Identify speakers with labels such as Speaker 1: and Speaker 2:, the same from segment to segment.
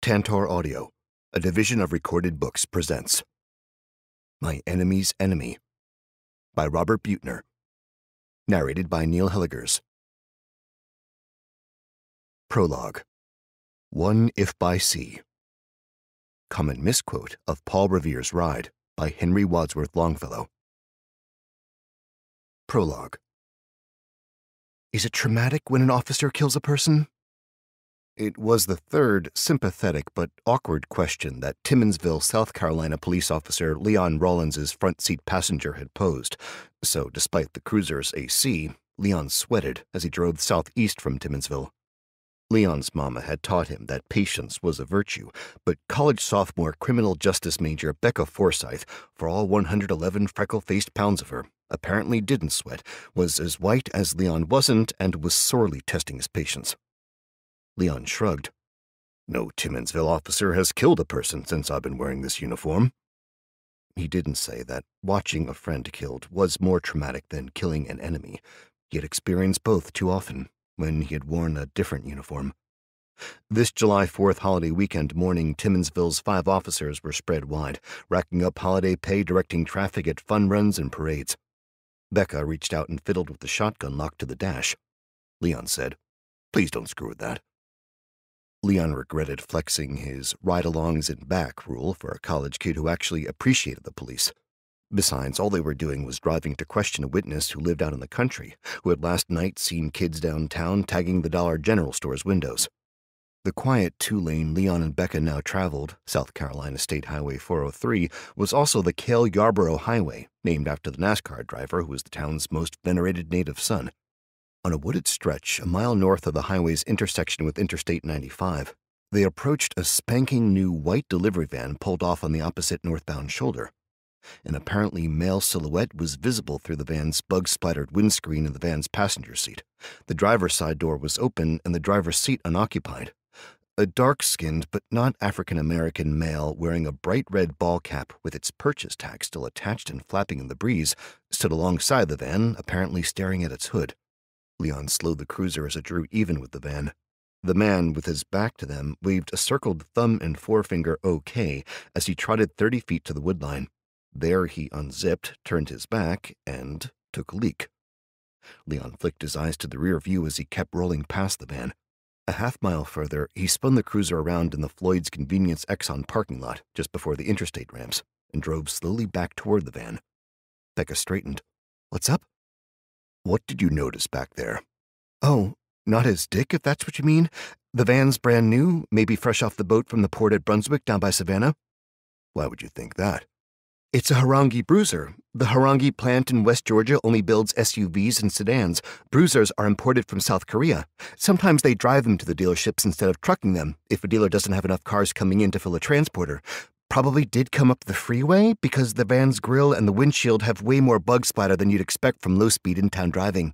Speaker 1: Tantor Audio, a division of Recorded Books, presents My Enemy's Enemy by Robert Buettner. Narrated by Neil Hellegers. Prologue. One If by Sea. Common misquote of Paul Revere's Ride by Henry Wadsworth Longfellow. Prologue. Is it traumatic when an officer kills a person? It was the third sympathetic but awkward question that Timmonsville, South Carolina police officer Leon Rawlins's front seat passenger had posed, so despite the cruiser's AC, Leon sweated as he drove southeast from Timmonsville. Leon's mama had taught him that patience was a virtue, but college sophomore criminal justice major Becca Forsythe, for all 111 freckle-faced pounds of her, apparently didn't sweat, was as white as Leon wasn't, and was sorely testing his patience. Leon shrugged. No Timmonsville officer has killed a person since I've been wearing this uniform. He didn't say that watching a friend killed was more traumatic than killing an enemy. He had experienced both too often when he had worn a different uniform. This July 4th holiday weekend morning, Timmonsville's 5 officers were spread wide, racking up holiday pay directing traffic at fun runs and parades. Becca reached out and fiddled with the shotgun locked to the dash. Leon said, "Please don't screw with that." Leon regretted flexing his ride-alongs in back rule for a college kid who actually appreciated the police. Besides, all they were doing was driving to question a witness who lived out in the country, who had last night seen kids downtown tagging the Dollar General store's windows. The quiet 2-lane Leon and Becca now traveled, South Carolina State Highway 403, was also the Cale-Yarborough Highway, named after the NASCAR driver who was the town's most venerated native son. On a wooded stretch a mile north of the highway's intersection with Interstate 95, they approached a spanking new white delivery van pulled off on the opposite northbound shoulder. An apparently male silhouette was visible through the van's bug-splattered windscreen in the van's passenger seat. The driver's side door was open and the driver's seat unoccupied. A dark-skinned but not African-American male wearing a bright red ball cap with its purchase tag still attached and flapping in the breeze stood alongside the van, apparently staring at its hood. Leon slowed the cruiser as it drew even with the van. The man, with his back to them, waved a circled thumb and forefinger OK as he trotted 30 feet to the woodline. There he unzipped, turned his back, and took a leak. Leon flicked his eyes to the rear view as he kept rolling past the van. A half-mile further, he spun the cruiser around in the Floyd's Convenience Exxon parking lot just before the interstate ramps and drove slowly back toward the van. Becca straightened. "What's up?" "What did you notice back there?" "Oh, not his dick, if that's what you mean. The van's brand new, maybe fresh off the boat from the port at Brunswick down by Savannah." "Why would you think that?" "It's a Harangi bruiser. The Harangi plant in West Georgia only builds SUVs and sedans. Bruisers are imported from South Korea. Sometimes they drive them to the dealerships instead of trucking them, if a dealer doesn't have enough cars coming in to fill a transporter. Probably did come up the freeway because the van's grille and the windshield have way more bug splatter than you'd expect from low-speed in-town driving."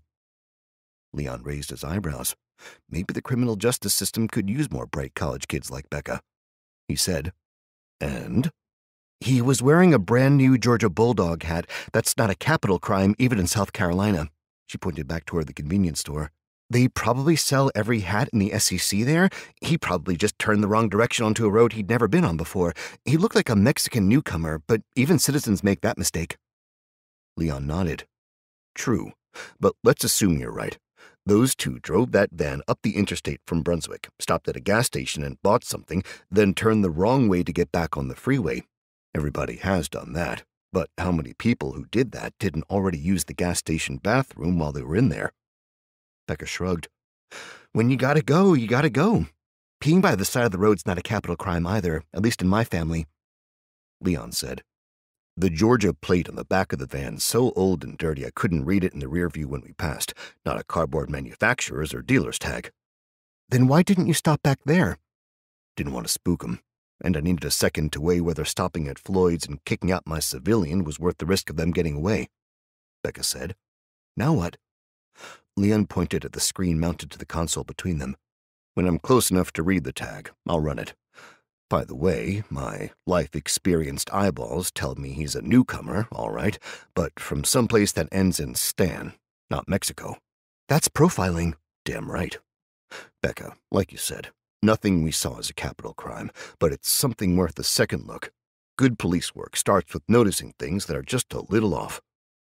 Speaker 1: Leon raised his eyebrows. Maybe the criminal justice system could use more bright college kids like Becca. He said, "And?" "He was wearing a brand-new Georgia Bulldog hat. That's not a capital crime even in South Carolina." She pointed back toward the convenience store. "They probably sell every hat in the SEC there. He probably just turned the wrong direction onto a road he'd never been on before. He looked like a Mexican newcomer, but even citizens make that mistake." Leon nodded. "True, but let's assume you're right. Those two drove that van up the interstate from Brunswick, stopped at a gas station and bought something, then turned the wrong way to get back on the freeway. Everybody has done that, but how many people who did that didn't already use the gas station bathroom while they were in there?" Becca shrugged. "When you gotta go, you gotta go. Peeing by the side of the road's not a capital crime either, at least in my family." Leon said, "The Georgia plate on the back of the van's so old and dirty I couldn't read it in the rear view when we passed. Not a cardboard manufacturer's or dealer's tag." "Then why didn't you stop back there?" "Didn't want to spook 'em, and I needed a second to weigh whether stopping at Floyd's and kicking out my civilian was worth the risk of them getting away." Becca said, "Now what?" Leon pointed at the screen mounted to the console between them. "When I'm close enough to read the tag, I'll run it. By the way, my life-experienced eyeballs tell me he's a newcomer, all right, but from someplace that ends in Stan, not Mexico." "That's profiling." "Damn right. Becca, like you said, Nothing we saw is a capital crime, but it's something worth a second look. Good police work starts with noticing things that are just a little off.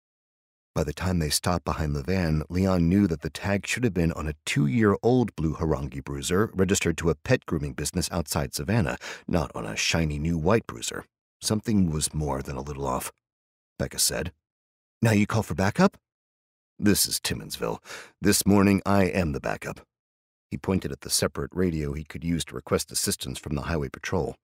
Speaker 1: By the time they stopped behind the van, Leon knew that the tag should have been on a 2-year-old blue Harangi bruiser registered to a pet grooming business outside Savannah, not on a shiny new white bruiser. Something was more than a little off. Becca said, "Now you call for backup?" "This is Timminsville. This morning I am the backup." He pointed at the separate radio he could use to request assistance from the highway patrol.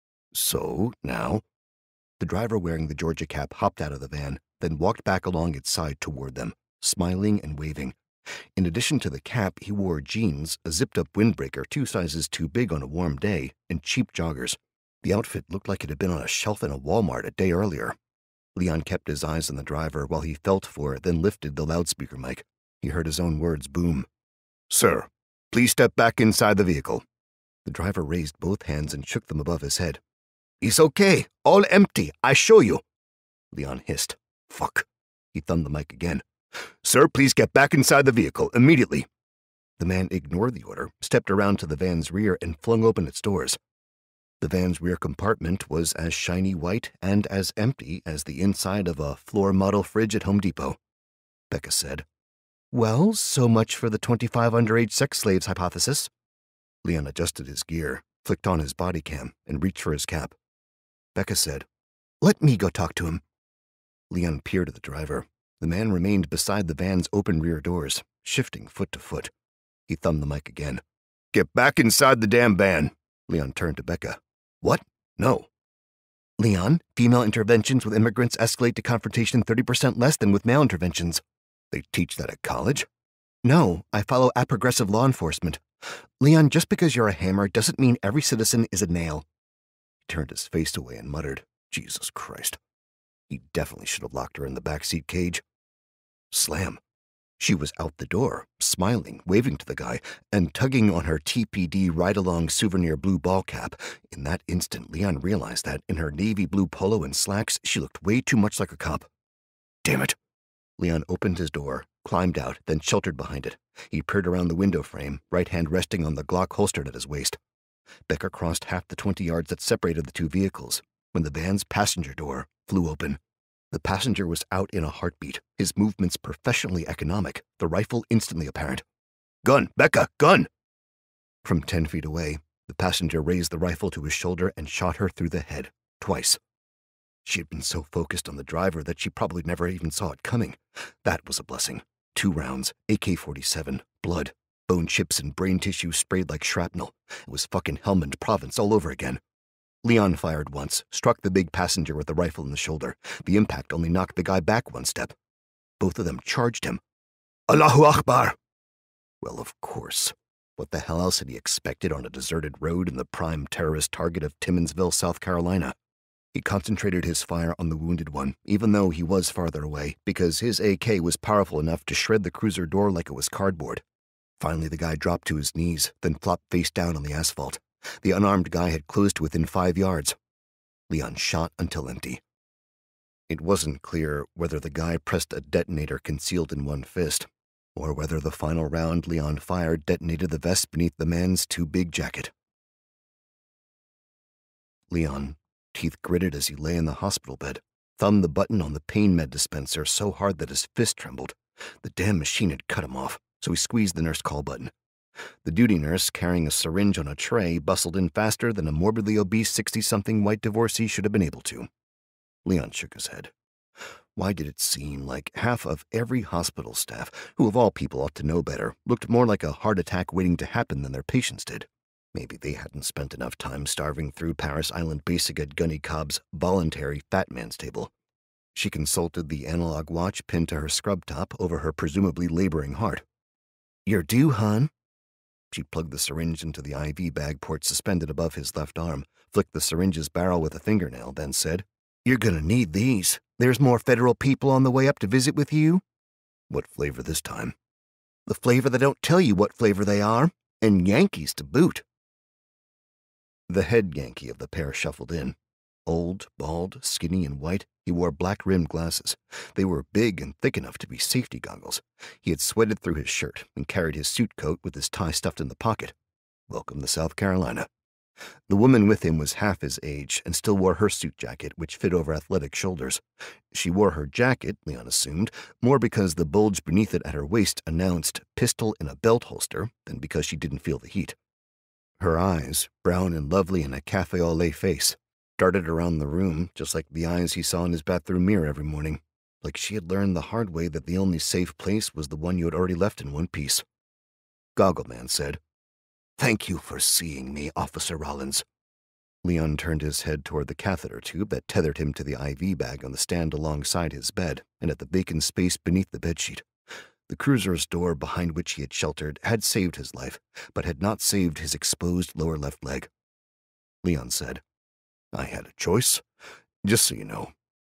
Speaker 1: "So, now?" The driver wearing the Georgia cap hopped out of the van, then walked back along its side toward them, smiling and waving. In addition to the cap, he wore jeans, a zipped-up windbreaker 2 sizes too big on a warm day, and cheap joggers. The outfit looked like it had been on a shelf in a Walmart a day earlier. Leon kept his eyes on the driver while he felt for it, then lifted the loudspeaker mic. He heard his own words boom. "Sir, please step back inside the vehicle." The driver raised both hands and shook them above his head. "It's okay. All empty. I show you." Leon hissed. "Fuck." He thumbed the mic again. "Sir, please get back inside the vehicle, immediately." The man ignored the order, stepped around to the van's rear, and flung open its doors. The van's rear compartment was as shiny white and as empty as the inside of a floor-model fridge at Home Depot. Becca said, "Well, so much for the 25 underage sex slaves hypothesis." Leon adjusted his gear, flicked on his body cam, and reached for his cap. Becca said, "Let me go talk to him." Leon peered at the driver. The man remained beside the van's open rear doors, shifting foot to foot. He thumbed the mic again. "Get back inside the damn van." Leon turned to Becca. "What? No." "Leon, female interventions with immigrants escalate to confrontation 30% less than with male interventions." "They teach that at college?" "No, I follow progressive law enforcement. Leon, just because you're a hammer doesn't mean every citizen is a nail." He turned his face away and muttered, "Jesus Christ." He definitely should have locked her in the backseat cage. Slam. She was out the door, smiling, waving to the guy, and tugging on her TPD ride-along souvenir blue ball cap. In that instant, Leon realized that, in her navy blue polo and slacks, she looked way too much like a cop. Damn it. Leon opened his door, climbed out, then sheltered behind it. He peered around the window frame, right hand resting on the Glock holstered at his waist. Becker crossed half the 20 yards that separated the two vehicles, when the van's passenger door flew open. The passenger was out in a heartbeat, his movements professionally economic, the rifle instantly apparent. "Gun, Becca, gun!" From 10 feet away, the passenger raised the rifle to his shoulder and shot her through the head, twice. She had been so focused on the driver that she probably never even saw it coming. That was a blessing. 2 rounds, AK-47, blood, bone chips and brain tissue sprayed like shrapnel. It was fucking Helmand Province all over again. Leon fired once, struck the big passenger with the rifle in the shoulder. The impact only knocked the guy back 1 step. Both of them charged him. Allahu Akbar! Well, of course. What the hell else had he expected on a deserted road in the prime terrorist target of Timminsville, South Carolina? He concentrated his fire on the wounded one, even though he was farther away, because his AK was powerful enough to shred the cruiser door like it was cardboard. Finally, the guy dropped to his knees, then flopped face down on the asphalt. The unarmed guy had closed to within 5 yards. Leon shot until empty. It wasn't clear whether the guy pressed a detonator concealed in one fist, or whether the final round Leon fired detonated the vest beneath the man's too big jacket. Leon, teeth gritted as he lay in the hospital bed, thumbed the button on the pain med dispenser so hard that his fist trembled. The damn machine had cut him off, so he squeezed the nurse call button. The duty nurse, carrying a syringe on a tray, bustled in faster than a morbidly obese 60-something white divorcee should have been able to. Leon shook his head. Why did it seem like half of every hospital staff, who of all people ought to know better, looked more like a heart attack waiting to happen than their patients did? Maybe they hadn't spent enough time starving through Paris Island Basic at Gunny Cobb's voluntary fat man's table. She consulted the analog watch pinned to her scrub top over her presumably laboring heart. "You're due, hon." She plugged the syringe into the IV bag port suspended above his left arm, flicked the syringe's barrel with a fingernail, then said, "You're gonna need these. There's more federal people on the way up to visit with you." "What flavor this time?" "The flavor that don't tell you what flavor they are, and Yankees to boot." The head Yankee of the pair shuffled in. Old, bald, skinny, and white, he wore black-rimmed glasses. They were big and thick enough to be safety goggles. He had sweated through his shirt and carried his suit coat with his tie stuffed in the pocket. Welcome to South Carolina. The woman with him was half his age and still wore her suit jacket, which fit over athletic shoulders. She wore her jacket, Leon assumed, more because the bulge beneath it at her waist announced pistol in a belt holster than because she didn't feel the heat. Her eyes, brown and lovely in a cafe au lait face, darted around the room just like the eyes he saw in his bathroom mirror every morning, like she had learned the hard way that the only safe place was the one you had already left in one piece. Goggleman said, "Thank you for seeing me, Officer Rollins." Leon turned his head toward the catheter tube that tethered him to the IV bag on the stand alongside his bed and at the vacant space beneath the bedsheet. The cruiser's door behind which he had sheltered had saved his life, but had not saved his exposed lower left leg. Leon said, "I had a choice. Just so you know,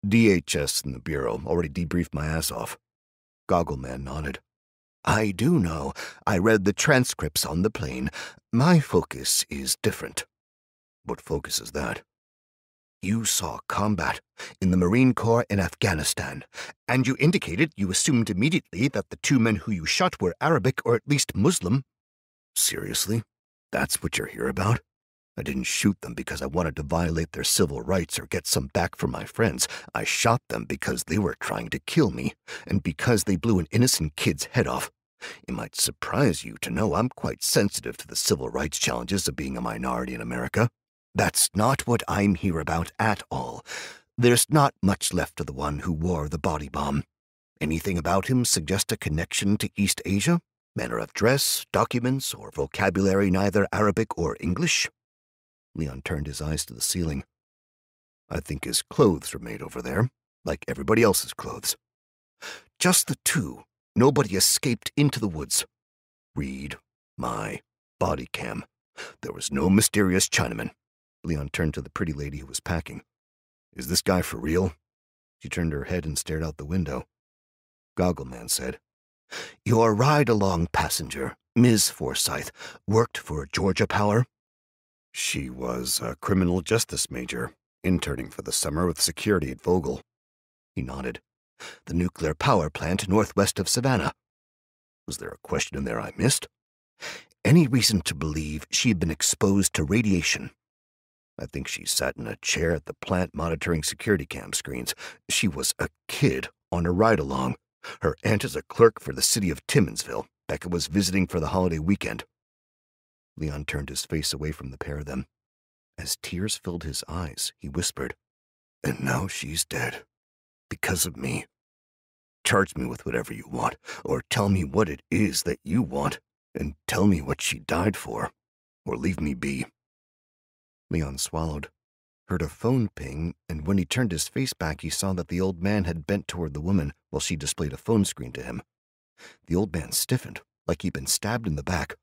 Speaker 1: DHS and the Bureau already debriefed my ass off." Goggleman nodded. "I do know. I read the transcripts on the plane. My focus is different." "What focus is that?" "You saw combat in the Marine Corps in Afghanistan, and you indicated you assumed immediately that the two men who you shot were Arabic or at least Muslim." "Seriously? That's what you're here about? I didn't shoot them because I wanted to violate their civil rights or get some back from my friends. I shot them because they were trying to kill me, and because they blew an innocent kid's head off. It might surprise you to know I'm quite sensitive to the civil rights challenges of being a minority in America. That's not what I'm here about at all. There's not much left of the one who wore the body bomb. Anything about him suggest a connection to East Asia? Manner of dress, documents, or vocabulary neither Arabic or English?" Leon turned his eyes to the ceiling. "I think his clothes were made over there, like everybody else's clothes." "Just the two. Nobody escaped into the woods." "Read my body cam. There was no mysterious Chinaman." Leon turned to the pretty lady who was packing. "Is this guy for real?" She turned her head and stared out the window. Goggleman said, "Your ride-along passenger, Ms. Forsyth, worked for Georgia Power?" "She was a criminal justice major, interning for the summer with security at Vogel." He nodded. "The nuclear power plant northwest of Savannah." "Was there a question in there I missed?" "Any reason to believe she had been exposed to radiation?" "I think she sat in a chair at the plant monitoring security cam screens. She was a kid on a ride-along. Her aunt is a clerk for the city of Timmonsville. Becca was visiting for the holiday weekend." Leon turned his face away from the pair of them. As tears filled his eyes, he whispered, "And now she's dead. Because of me. Charge me with whatever you want, or tell me what it is that you want, and tell me what she died for, or leave me be." Leon swallowed, heard a phone ping, and when he turned his face back, he saw that the old man had bent toward the woman while she displayed a phone screen to him. The old man stiffened, like he'd been stabbed in the back.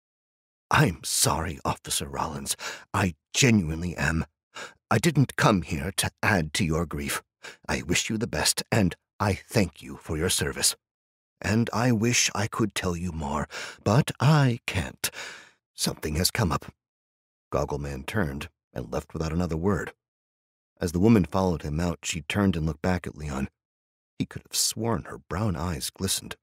Speaker 1: "I'm sorry, Officer Rollins. I genuinely am. I didn't come here to add to your grief. I wish you the best, and I thank you for your service. And I wish I could tell you more, but I can't. Something has come up." Goggleman turned and left without another word. As the woman followed him out, she turned and looked back at Leon. He could have sworn her brown eyes glistened.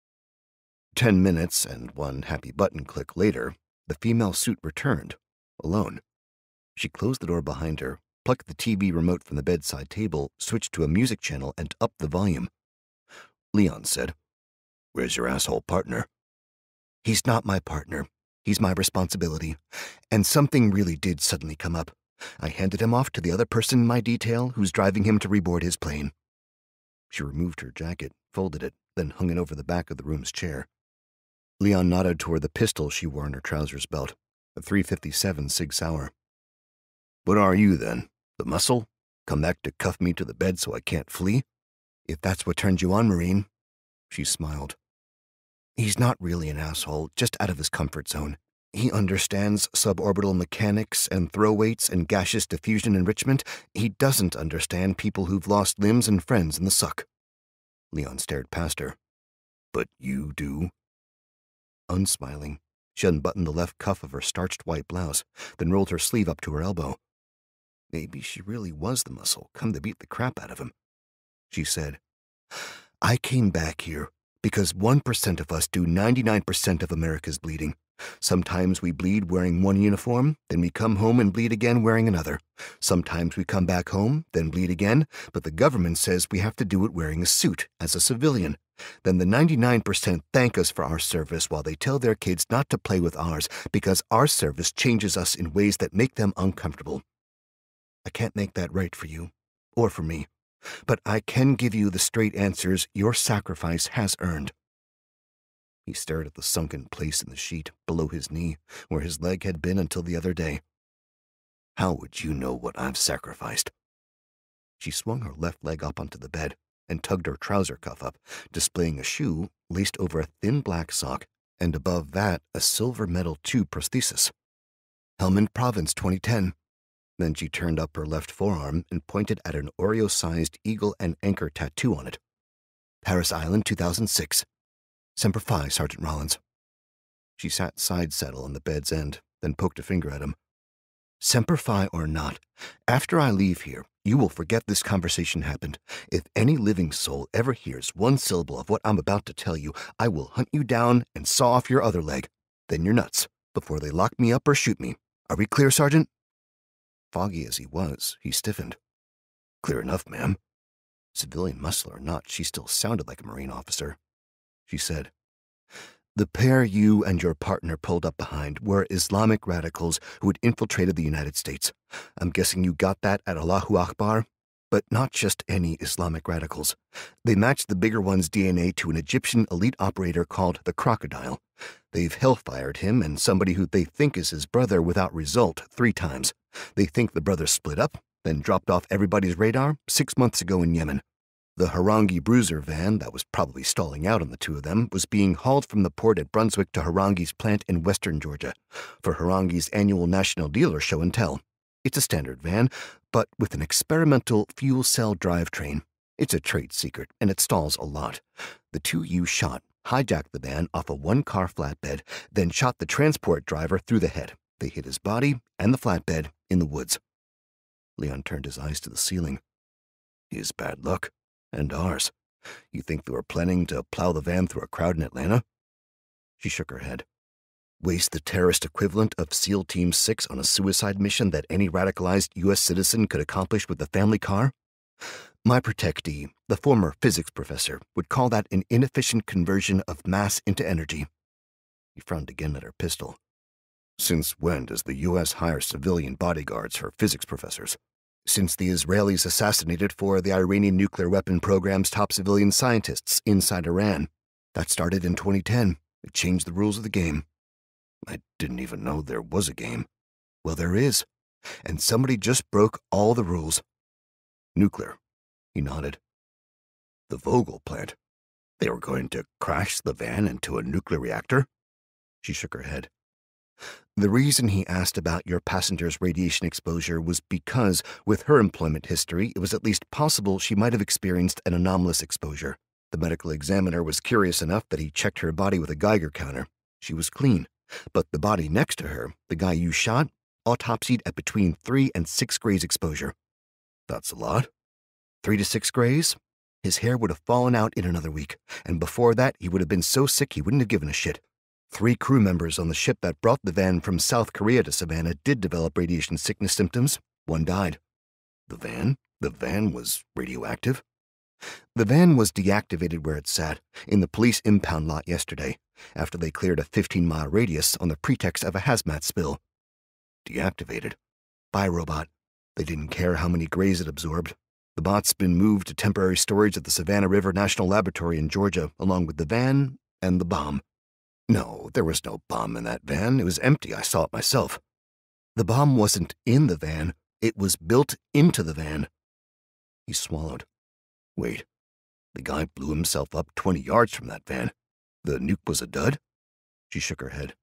Speaker 1: 10 minutes and one happy button click later, the female suit returned, alone. She closed the door behind her, plucked the TV remote from the bedside table, switched to a music channel, and upped the volume. Leon said, "Where's your asshole partner?" "He's not my partner. He's my responsibility. And something really did suddenly come up. I handed him off to the other person in my detail who's driving him to reboard his plane." She removed her jacket, folded it, then hung it over the back of the room's chair. Leon nodded toward the pistol she wore in her trousers belt, a .357 Sig Sauer. "What are you, then? The muscle? Come back to cuff me to the bed so I can't flee?" "If that's what turns you on, Marine." She smiled. "He's not really an asshole, just out of his comfort zone. He understands suborbital mechanics and throw weights and gaseous diffusion enrichment. He doesn't understand people who've lost limbs and friends in the suck." Leon stared past her. "But you do?" Unsmiling, she unbuttoned the left cuff of her starched white blouse, then rolled her sleeve up to her elbow. Maybe she really was the muscle, come to beat the crap out of him. She said, "I came back here because 1% of us do 99% of America's bleeding. Sometimes we bleed wearing one uniform, then we come home and bleed again wearing another. Sometimes we come back home, then bleed again, but the government says we have to do it wearing a suit, as a civilian. Then the 99% thank us for our service while they tell their kids not to play with ours because our service changes us in ways that make them uncomfortable. I can't make that right for you, or for me, but I can give you the straight answers your sacrifice has earned. He stared at the sunken place in the sheet below his knee, where his leg had been until the other day. How would you know what I've sacrificed? She swung her left leg up onto the bed and tugged her trouser cuff up, displaying a shoe laced over a thin black sock, and above that a silver metal tube prosthesis. Helmand Province 2010. Then she turned up her left forearm and pointed at an Oreo-sized eagle and anchor tattoo on it. Paris Island 2006. Semper Fi, Sergeant Rollins. She sat side saddle on the bed's end, then poked a finger at him. Semper Fi or not, after I leave here, you will forget this conversation happened. If any living soul ever hears one syllable of what I'm about to tell you, I will hunt you down and saw off your other leg. Then you're nuts, before they lock me up or shoot me. Are we clear, Sergeant? Foggy as he was, he stiffened. Clear enough, ma'am. Civilian muscle or not, she still sounded like a Marine officer. She said, The pair you and your partner pulled up behind were Islamic radicals who had infiltrated the United States. I'm guessing you got that at Allahu Akbar? But not just any Islamic radicals. They matched the bigger one's DNA to an Egyptian elite operator called the Crocodile. They've hellfired him and somebody who they think is his brother without result 3 times. They think the brothers split up, then dropped off everybody's radar 6 months ago in Yemen. The Harangi Bruiser van that was probably stalling out on the two of them was being hauled from the port at Brunswick to Harangi's plant in western Georgia for Harangi's annual National Dealer Show and Tell. It's a standard van, but with an experimental fuel cell drivetrain. It's a trade secret, and it stalls a lot. The 2 you shot hijacked the van off a 1-car flatbed, then shot the transport driver through the head. They hit his body and the flatbed in the woods. Leon turned his eyes to the ceiling. His bad luck. And ours. You think they were planning to plow the van through a crowd in Atlanta? She shook her head. Waste the terrorist equivalent of SEAL Team 6 on a suicide mission that any radicalized U.S. citizen could accomplish with the family car? My protectee, the former physics professor, would call that an inefficient conversion of mass into energy. He frowned again at her pistol. Since when does the U.S. hire civilian bodyguards for physics professors? Since the Israelis assassinated 4 of the Iranian nuclear weapon program's top civilian scientists inside Iran. That started in 2010. It changed the rules of the game. I didn't even know there was a game. Well, there is. And somebody just broke all the rules. Nuclear. He nodded. The Vogel plant. They were going to crash the van into a nuclear reactor? She shook her head. The reason he asked about your passenger's radiation exposure was because, with her employment history, it was at least possible she might have experienced an anomalous exposure. The medical examiner was curious enough that he checked her body with a Geiger counter. She was clean, but the body next to her, the guy you shot, autopsied at between 3 and 6 grays exposure. That's a lot. 3 to 6 grays? His hair would have fallen out in another week, and before that he would have been so sick he wouldn't have given a shit. 3 crew members on the ship that brought the van from South Korea to Savannah did develop radiation sickness symptoms. 1 died. The van? The van was radioactive? The van was deactivated where it sat, in the police impound lot yesterday, after they cleared a 15-mile radius on the pretext of a hazmat spill. Deactivated? By a robot. They didn't care how many grays it absorbed. The bot's been moved to temporary storage at the Savannah River National Laboratory in Georgia, along with the van and the bomb. No, there was no bomb in that van. It was empty. I saw it myself. The bomb wasn't in the van. It was built into the van. He swallowed. Wait, the guy blew himself up 20 yards from that van. The nuke was a dud? She shook her head.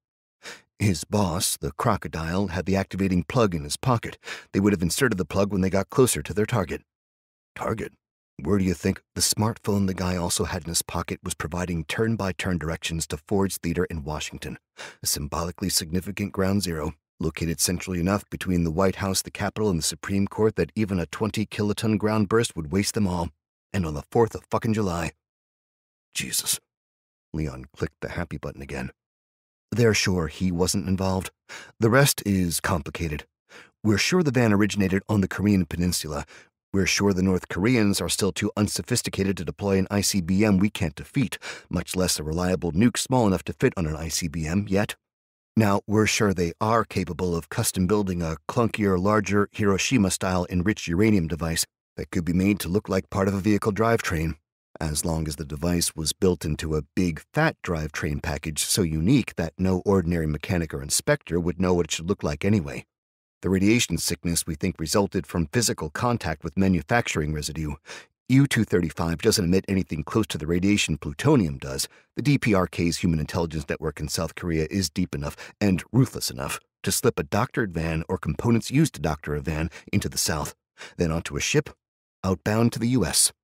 Speaker 1: His boss, the Crocodile, had the activating plug in his pocket. They would have inserted the plug when they got closer to their target. Target? Where do you think the smartphone the guy also had in his pocket was providing turn-by-turn directions to Ford's theater in Washington, a symbolically significant ground zero, located centrally enough between the White House, the Capitol, and the Supreme Court that even a 20-kiloton ground burst would waste them all, and on the 4th of fucking July. Jesus. Leon clicked the happy button again. They're sure he wasn't involved. The rest is complicated. We're sure the van originated on the Korean peninsula. We're sure the North Koreans are still too unsophisticated to deploy an ICBM we can't defeat, much less a reliable nuke small enough to fit on an ICBM yet. Now, we're sure they are capable of custom building a clunkier, larger Hiroshima-style enriched uranium device that could be made to look like part of a vehicle drivetrain, as long as the device was built into a big, fat drivetrain package so unique that no ordinary mechanic or inspector would know what it should look like anyway. The radiation sickness we think resulted from physical contact with manufacturing residue. U-235 doesn't emit anything close to the radiation plutonium does. The DPRK's human intelligence network in South Korea is deep enough and ruthless enough to slip a doctored van or components used to doctor a van into the South, then onto a ship, outbound to the U.S.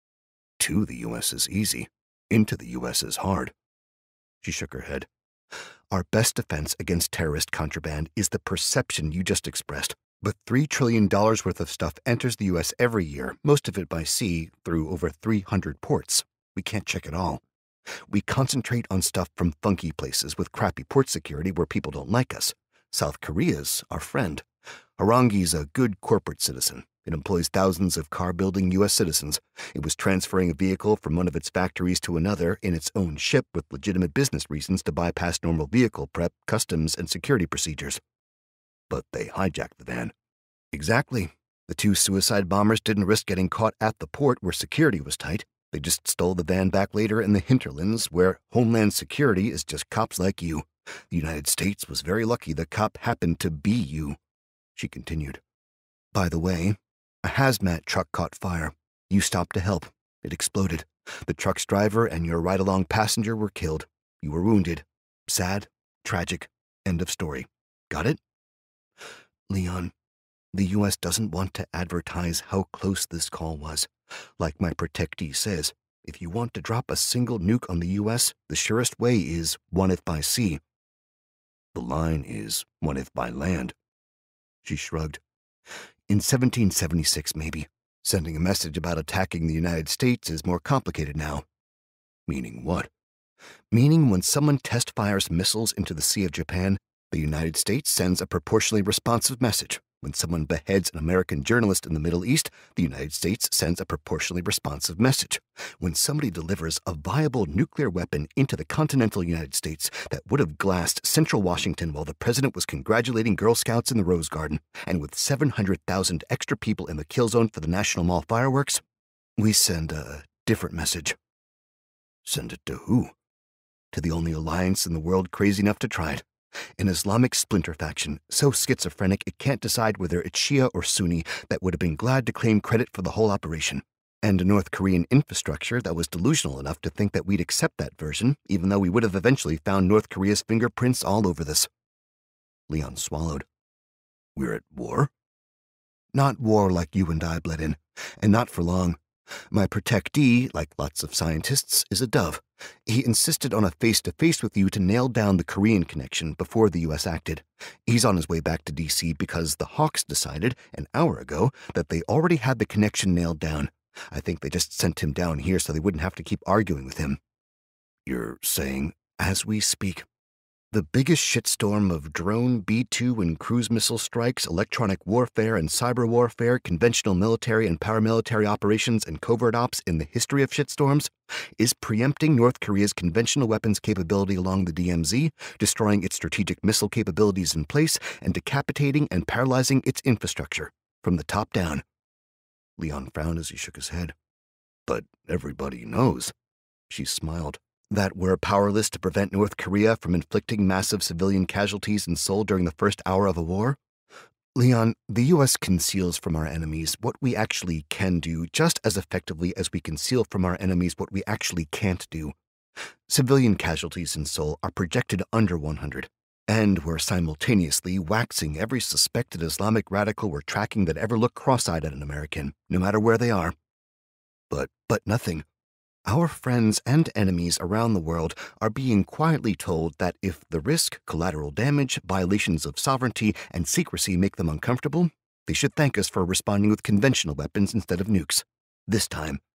Speaker 1: To the U.S. is easy. Into the U.S. is hard. She shook her head. Our best defense against terrorist contraband is the perception you just expressed. But $3 trillion worth of stuff enters the U.S. every year, most of it by sea, through over 300 ports. We can't check it all. We concentrate on stuff from funky places with crappy port security where people don't like us. South Korea's our friend. Harangi's a good corporate citizen. It employs thousands of car-building U.S. citizens. It was transferring a vehicle from one of its factories to another in its own ship with legitimate business reasons to bypass normal vehicle prep, customs, and security procedures. But they hijacked the van. Exactly. The two suicide bombers didn't risk getting caught at the port where security was tight. They just stole the van back later in the hinterlands where Homeland Security is just cops like you. The United States was very lucky the cop happened to be you. She continued. By the way, a hazmat truck caught fire. You stopped to help. It exploded. The truck's driver and your ride-along passenger were killed. You were wounded. Sad, tragic, end of story. Got it? Leon, the U.S. doesn't want to advertise how close this call was. Like my protectee says, if you want to drop a single nuke on the U.S., the surest way is one if by sea. The line is one if by land. She shrugged. In 1776, maybe. Sending a message about attacking the United States is more complicated now. Meaning what? Meaning when someone test fires missiles into the Sea of Japan, the United States sends a proportionally responsive message. When someone beheads an American journalist in the Middle East, the United States sends a proportionally responsive message. When somebody delivers a viable nuclear weapon into the continental United States that would have glassed central Washington while the president was congratulating Girl Scouts in the Rose Garden, and with 700,000 extra people in the kill zone for the National Mall fireworks, we send a different message. Send it to who? To the only alliance in the world crazy enough to try it. An Islamic splinter faction, so schizophrenic it can't decide whether it's Shia or Sunni, that would have been glad to claim credit for the whole operation. And a North Korean infrastructure that was delusional enough to think that we'd accept that version, even though we would have eventually found North Korea's fingerprints all over this. Leon swallowed. We're at war? Not war like you and I bled in, and not for long. My protectee, like lots of scientists, is a dove. He insisted on a face-to-face with you to nail down the Korean connection before the U.S. acted. He's on his way back to D.C. because the Hawks decided, an hour ago, that they already had the connection nailed down. I think they just sent him down here so they wouldn't have to keep arguing with him. You're saying, as we speak, the biggest shitstorm of drone, B-2 and cruise missile strikes, electronic warfare and cyber warfare, conventional military and paramilitary operations and covert ops in the history of shitstorms is preempting North Korea's conventional weapons capability along the DMZ, destroying its strategic missile capabilities in place, and decapitating and paralyzing its infrastructure from the top down. Leon frowned as he shook his head. But everybody knows. She smiled. That we're powerless to prevent North Korea from inflicting massive civilian casualties in Seoul during the first hour of a war? Leon, the U.S. conceals from our enemies what we actually can do just as effectively as we conceal from our enemies what we actually can't do. Civilian casualties in Seoul are projected under 100, and we're simultaneously waxing every suspected Islamic radical we're tracking that ever looked cross-eyed at an American, no matter where they are. But nothing. Our friends and enemies around the world are being quietly told that if the risk, collateral damage, violations of sovereignty, and secrecy make them uncomfortable, they should thank us for responding with conventional weapons instead of nukes. This time,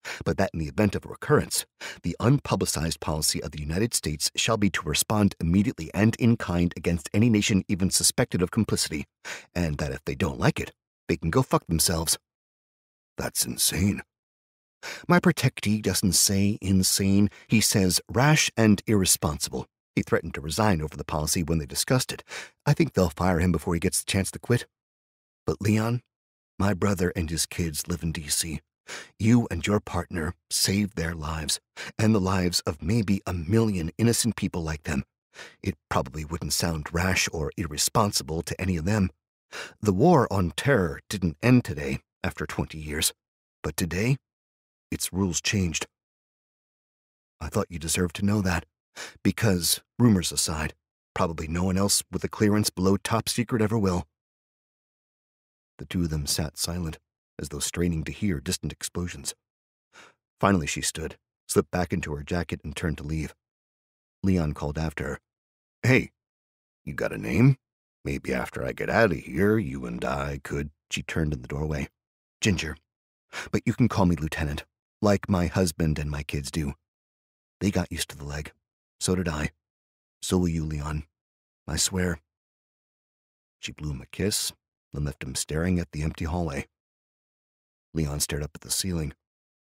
Speaker 1: but that in the event of a recurrence, the unpublicized policy of the United States shall be to respond immediately and in kind against any nation even suspected of complicity, and that if they don't like it, they can go fuck themselves. That's insane. My protectee doesn't say insane, he says rash and irresponsible. He threatened to resign over the policy when they discussed it. I think they'll fire him before he gets the chance to quit. But Leon, my brother and his kids live in D.C. You and your partner saved their lives, and the lives of maybe 1 million innocent people like them. It probably wouldn't sound rash or irresponsible to any of them. The war on terror didn't end today, after 20 years. But today, its rules changed. I thought you deserved to know that, because, rumors aside, probably no one else with a clearance below top secret ever will. The two of them sat silent, as though straining to hear distant explosions. Finally she stood, slipped back into her jacket, and turned to leave. Leon called after her. Hey, you got a name? Maybe after I get out of here, you and I could... She turned in the doorway. Ginger. But you can call me Lieutenant, like my husband and my kids do. They got used to the leg. So did I. So will you, Leon. I swear. She blew him a kiss, then left him staring at the empty hallway. Leon stared up at the ceiling.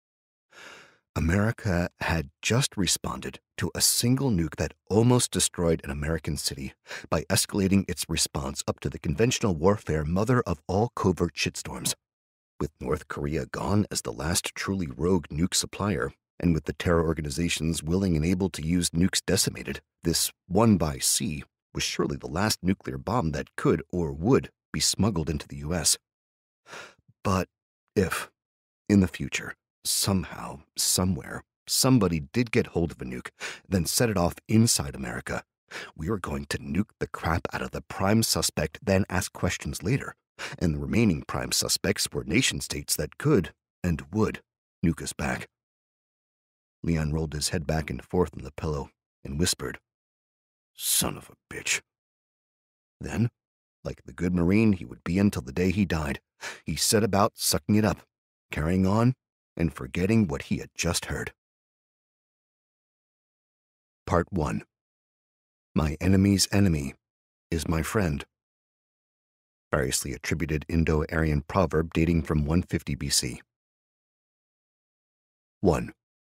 Speaker 1: America had just responded to a single nuke that almost destroyed an American city by escalating its response up to the conventional warfare mother of all covert shitstorms. With North Korea gone as the last truly rogue nuke supplier, and with the terror organizations willing and able to use nukes decimated, this one by sea was surely the last nuclear bomb that could or would be smuggled into the U.S. But if, in the future, somehow, somewhere, somebody did get hold of a nuke, then set it off inside America, we were going to nuke the crap out of the prime suspect, then ask questions later. And the remaining prime suspects were nation-states that could, and would, nuke us back. Leon rolled his head back and forth on the pillow and whispered, Son of a bitch. Then, like the good Marine he would be until the day he died, he set about sucking it up, carrying on, and forgetting what he had just heard. Part 1. My enemy's enemy is my friend. Variously attributed Indo-Aryan proverb dating from 150 BC. 1.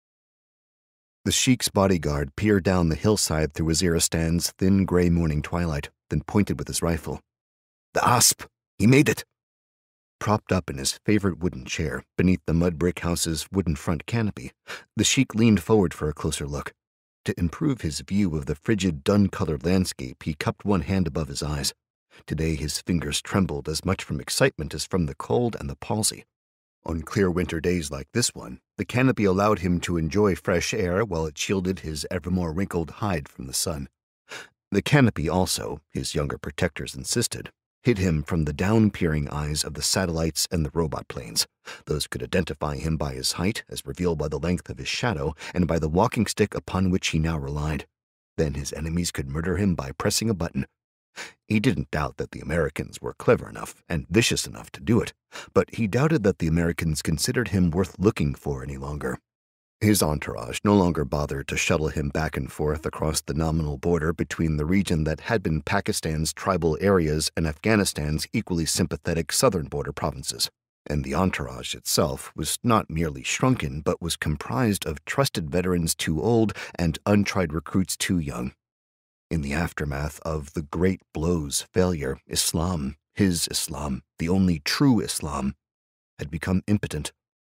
Speaker 1: The sheik's bodyguard peered down the hillside through Waziristan's thin gray morning twilight, then pointed with his rifle. The asp! He made it! Propped up in his favorite wooden chair beneath the mud brick house's wooden front canopy, the sheik leaned forward for a closer look. To improve his view of the frigid, dun-colored landscape, he cupped one hand above his eyes. Today his fingers trembled as much from excitement as from the cold and the palsy. On clear winter days like this one, the canopy allowed him to enjoy fresh air while it shielded his ever more wrinkled hide from the sun. The canopy also, his younger protectors insisted, hid him from the down-peering eyes of the satellites and the robot planes. Those could identify him by his height, as revealed by the length of his shadow, and by the walking stick upon which he now relied. Then his enemies could murder him by pressing a button. He didn't doubt that the Americans were clever enough and vicious enough to do it, but he doubted that the Americans considered him worth looking for any longer. His entourage no longer bothered to shuttle him back and forth across the nominal border between the region that had been Pakistan's tribal areas and Afghanistan's equally sympathetic southern border provinces. And the entourage itself was not merely shrunken, but was comprised of trusted veterans too old and untried recruits too young. In the aftermath of the great blow's failure, Islam, his Islam, the only true Islam, had become impotent.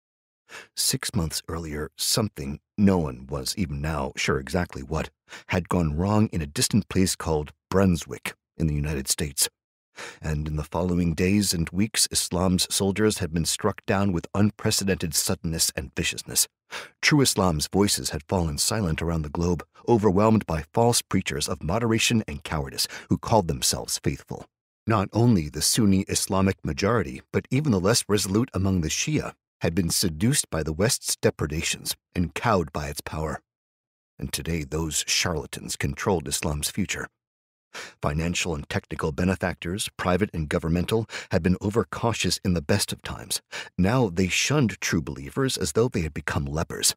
Speaker 1: 6 months earlier, something, no one was even now sure exactly what, had gone wrong in a distant place called Brunswick in the United States. And in the following days and weeks, Islam's soldiers had been struck down with unprecedented suddenness and viciousness. True Islam's voices had fallen silent around the globe, overwhelmed by false preachers of moderation and cowardice who called themselves faithful. Not only the Sunni Islamic majority, but even the less resolute among the Shia had been seduced by the West's depredations and cowed by its power. And today those charlatans controlled Islam's future. Financial and technical benefactors, private and governmental, had been overcautious in the best of times. Now they shunned true believers as though they had become lepers.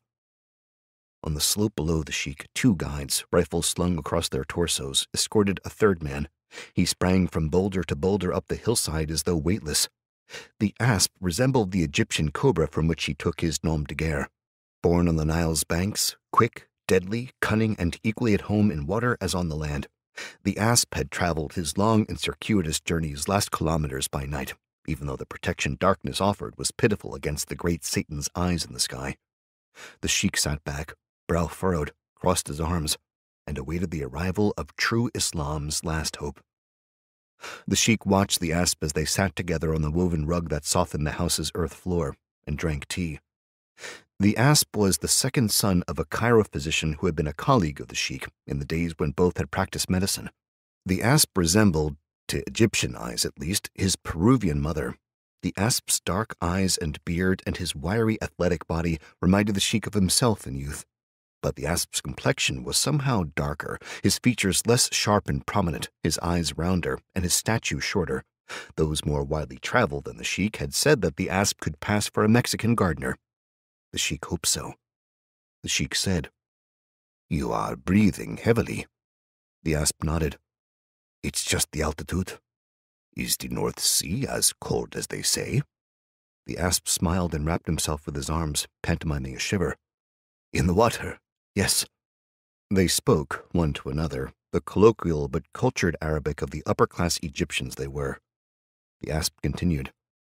Speaker 1: On the slope below the sheik, 2 guides, rifles slung across their torsos, escorted a 3rd man. He sprang from boulder to boulder up the hillside as though weightless. The asp resembled the Egyptian cobra from which he took his nom de guerre. Born on the Nile's banks, quick, deadly, cunning, and equally at home in water as on the land, the asp had traveled his long and circuitous journey's last kilometers by night, even though the protection darkness offered was pitiful against the great Satan's eyes in the sky. The sheik sat back, brow furrowed, crossed his arms, and awaited the arrival of true Islam's last hope. The sheik watched the asp as they sat together on the woven rug that softened the house's earth floor, and drank tea. The asp was the 2nd son of a Cairo physician who had been a colleague of the sheik in the days when both had practiced medicine. The asp resembled, to Egyptian eyes at least, his Peruvian mother. The asp's dark eyes and beard and his wiry athletic body reminded the sheik of himself in youth. But the asp's complexion was somehow darker, his features less sharp and prominent, his eyes rounder, and his stature shorter. Those more widely traveled than the sheik had said that the asp could pass for a Mexican gardener. The sheik hoped so. The sheik said, "You are breathing heavily." The asp nodded. "It's just the altitude. Is the North Sea as cold as they say?" The asp smiled and wrapped himself with his arms, pantomiming a shiver. "In the water, yes." They spoke, one to another, the colloquial but cultured Arabic of the upper-class Egyptians they were. The asp continued,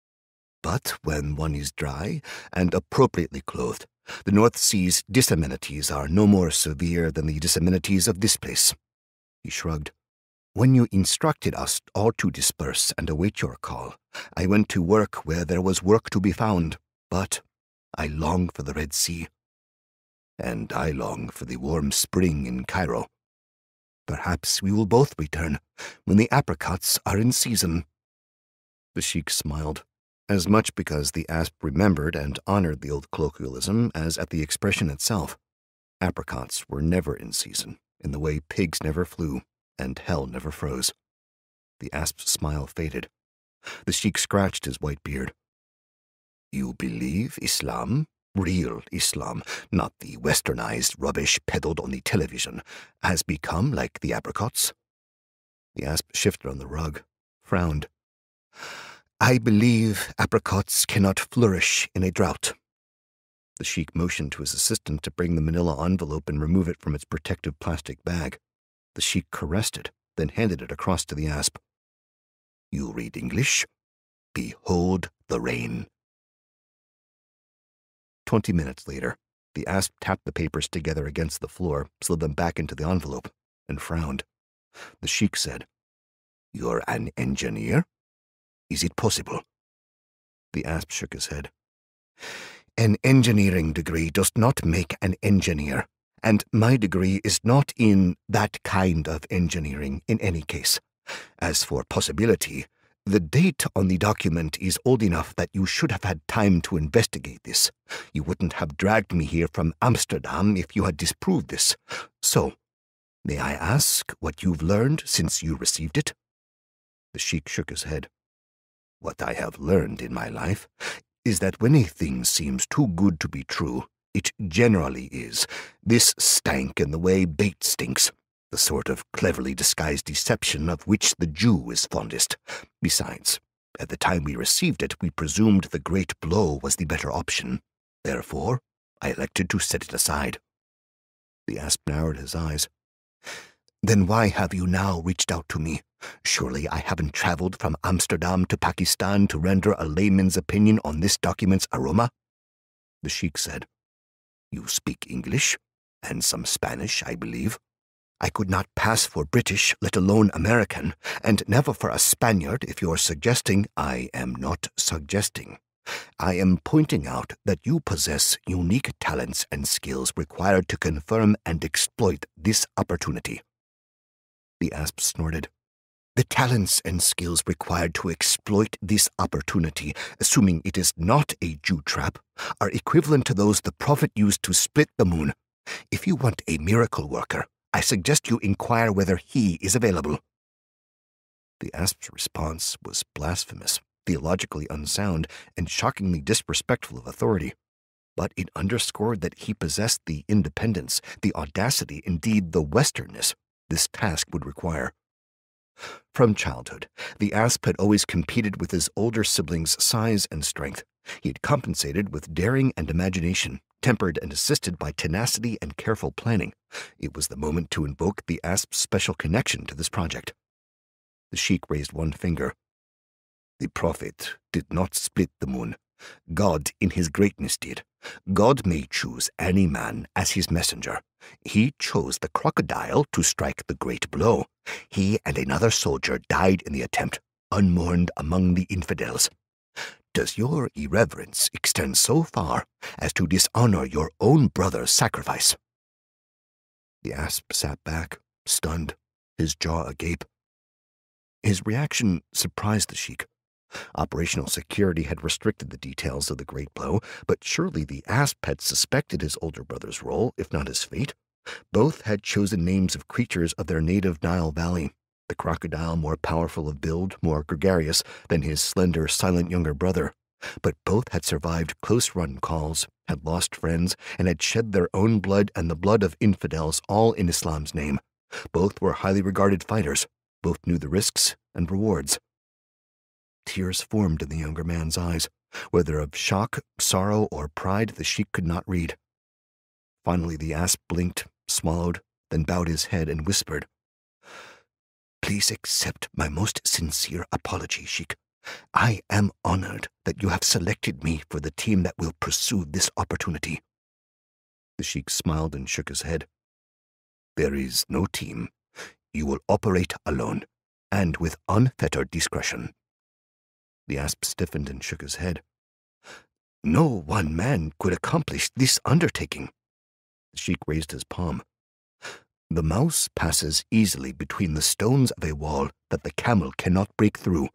Speaker 1: "But when one is dry and appropriately clothed, the North Sea's disamenities are no more severe than the disamenities of this place." He shrugged. "When you instructed us all to disperse and await your call, I went to work where there was work to be found, but I long for the Red Sea. And I long for the warm spring in Cairo. Perhaps we will both return when the apricots are in season." The sheik smiled, as much because the asp remembered and honored the old colloquialism as at the expression itself. Apricots were never in season, in the way pigs never flew and hell never froze. The asp's smile faded. The sheik scratched his white beard. "You believe Islam? Real Islam, not the westernized rubbish peddled on the television, has become like the apricots?" The asp shifted on the rug, frowned. "I believe apricots cannot flourish in a drought." The sheik motioned to his assistant to bring the manila envelope and remove it from its protective plastic bag. The sheik caressed it, then handed it across to the asp. "You read English? Behold the rain." 20 minutes later, the asp tapped the papers together against the floor, slid them back into the envelope, and frowned. The sheik said, "You're an engineer? Is it possible?" The asp shook his head. "An engineering degree does not make an engineer, and my degree is not in that kind of engineering in any case. As for possibility, the date on the document is old enough that you should have had time to investigate this. You wouldn't have dragged me here from Amsterdam if you had disproved this. So, may I ask what you've learned since you received it?" The sheik shook his head. "What I have learned in my life is that when a thing seems too good to be true, it generally is. This stank in the way bait stinks. The sort of cleverly disguised deception of which the Jew is fondest. Besides, at the time we received it, we presumed the great blow was the better option. Therefore, I elected to set it aside." The asp narrowed his eyes. "Then why have you now reached out to me? Surely I haven't traveled from Amsterdam to Pakistan to render a layman's opinion on this document's aroma?" The sheik said, "You speak English, and some Spanish, I believe. I could not pass for British, let alone American, and never for a Spaniard if you're suggesting—" "I am not suggesting. I am pointing out that you possess unique talents and skills required to confirm and exploit this opportunity." The asp snorted. "The talents and skills required to exploit this opportunity, assuming it is not a Jew trap, are equivalent to those the Prophet used to split the moon. If you want a miracle worker, I suggest you inquire whether he is available. The asp's response was blasphemous, theologically unsound, and shockingly disrespectful of authority. But it underscored that he possessed the independence, the audacity, indeed the westernness this task would require. From childhood, the asp had always competed with his older siblings' size and strength. He had compensated with daring and imagination, tempered and assisted by tenacity and careful planning. It was the moment to invoke the asp's special connection to this project. The sheik raised one finger. The prophet did not split the moon. God in his greatness did. God may choose any man as his messenger. He chose the crocodile to strike the great blow. He and another soldier died in the attempt, unmourned among the infidels. Does your irreverence extend so far as to dishonor your own brother's sacrifice? The asp sat back, stunned, his jaw agape. His reaction surprised the sheik. Operational security had restricted the details of the great blow, but surely the asp had suspected his older brother's role, if not his fate. Both had chosen names of creatures of their native Nile Valley, the crocodile more powerful of build, more gregarious than his slender, silent younger brother. But both had survived close-run calls, had lost friends, and had shed their own blood and the blood of infidels, all in Islam's name. Both were highly regarded fighters. Both knew the risks and rewards. Tears formed in the younger man's eyes. Whether of shock, sorrow, or pride, the sheik could not read. Finally, the asp blinked, swallowed, then bowed his head and whispered, "Please accept my most sincere apology, sheik. I am honored that you have selected me for the team that will pursue this opportunity." The sheik smiled and shook his head. "There is no team. You will operate alone, and with unfettered discretion." The asp stiffened and shook his head. "No one man could accomplish this undertaking." The sheik raised his palm. "The mouse passes easily between the stones of a wall that the camel cannot break through."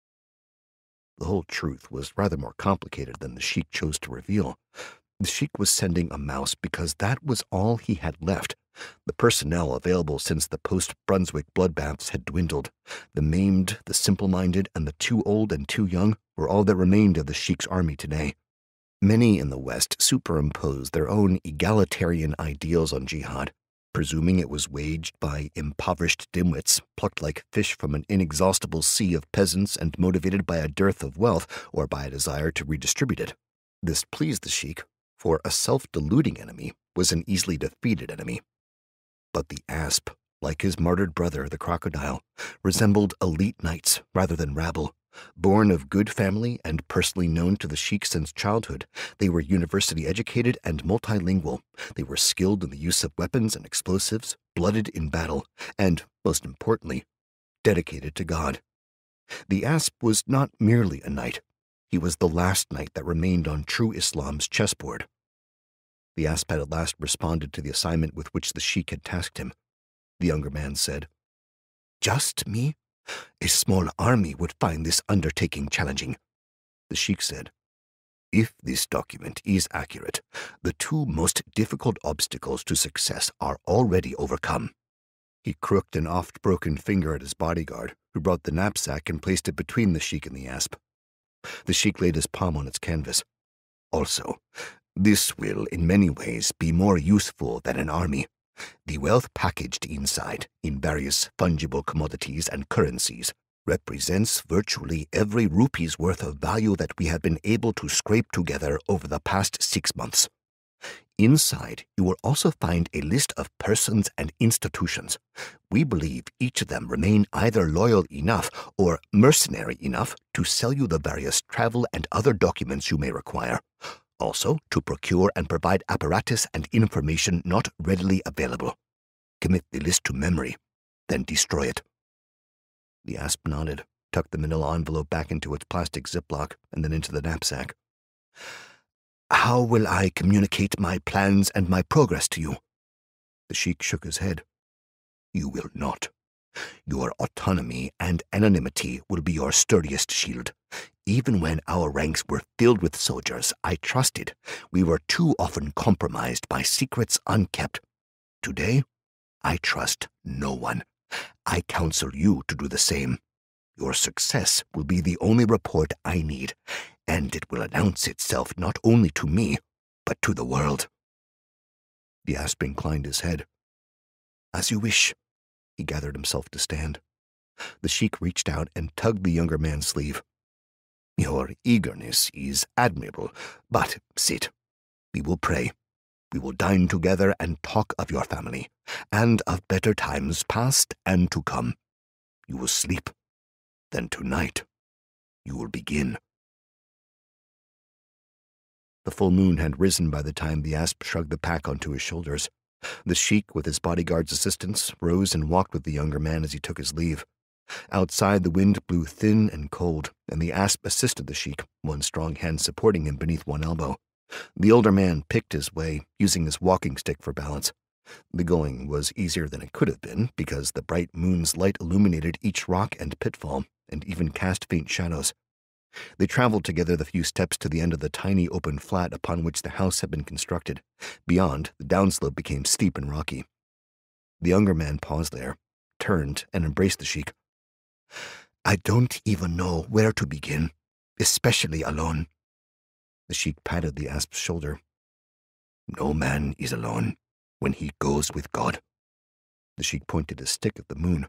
Speaker 1: The whole truth was rather more complicated than the sheik chose to reveal. The sheik was sending a mouse because that was all he had left. The personnel available since the post-Brunswick bloodbaths had dwindled. The maimed, the simple-minded, and the too old and too young were all that remained of the sheik's army today. Many in the West superimposed their own egalitarian ideals on jihad, presuming it was waged by impoverished dimwits plucked like fish from an inexhaustible sea of peasants and motivated by a dearth of wealth or by a desire to redistribute it. This pleased the sheik, for a self-deluding enemy was an easily defeated enemy. But the asp, like his martyred brother, the crocodile, resembled elite knights rather than rabble. Born of good family and personally known to the sheik since childhood, they were university-educated and multilingual. They were skilled in the use of weapons and explosives, blooded in battle, and, most importantly, dedicated to God. The asp was not merely a knight. He was the last knight that remained on true Islam's chessboard. The asp had at last responded to the assignment with which the sheik had tasked him. The younger man said, "Just me? A small army would find this undertaking challenging." The sheik said, "If this document is accurate, the two most difficult obstacles to success are already overcome." He crooked an oft-broken finger at his bodyguard, who brought the knapsack and placed it between the sheik and the asp. The sheik laid his palm on its canvas. "Also, this will, in many ways, be more useful than an army. The wealth packaged inside, in various fungible commodities and currencies, represents virtually every rupee's worth of value that we have been able to scrape together over the past 6 months. Inside, you will also find a list of persons and institutions. We believe each of them remain either loyal enough or mercenary enough to sell you the various travel and other documents you may require. Also, to procure and provide apparatus and information not readily available. Commit the list to memory, then destroy it." The asp nodded, tucked the manila envelope back into its plastic ziplock, and then into the knapsack. "How will I communicate my plans and my progress to you?" The sheik shook his head. "You will not. Your autonomy and anonymity will be your sturdiest shield. Even when our ranks were filled with soldiers I trusted, we were too often compromised by secrets unkept. Today, I trust no one. I counsel you to do the same. Your success will be the only report I need, and it will announce itself not only to me, but to the world." The asp inclined his head. "As you wish." He gathered himself to stand. The sheik reached out and tugged the younger man's sleeve. "Your eagerness is admirable, but sit. We will pray. We will dine together and talk of your family, and of better times past and to come. You will sleep. Then tonight, you will begin." The full moon had risen by the time the asp shrugged the pack onto his shoulders. The sheik, with his bodyguard's assistance, rose and walked with the younger man as he took his leave. Outside, the wind blew thin and cold, and the asp assisted the sheik, one strong hand supporting him beneath one elbow. The older man picked his way, using his walking stick for balance. The going was easier than it could have been, because the bright moon's light illuminated each rock and pitfall, and even cast faint shadows. They traveled together the few steps to the end of the tiny open flat upon which the house had been constructed. Beyond, the downslope became steep and rocky. The younger man paused there, turned, and embraced the sheik. "I don't even know where to begin, especially alone." The sheik patted the asp's shoulder. "No man is alone when he goes with God." The sheik pointed his stick at the moon.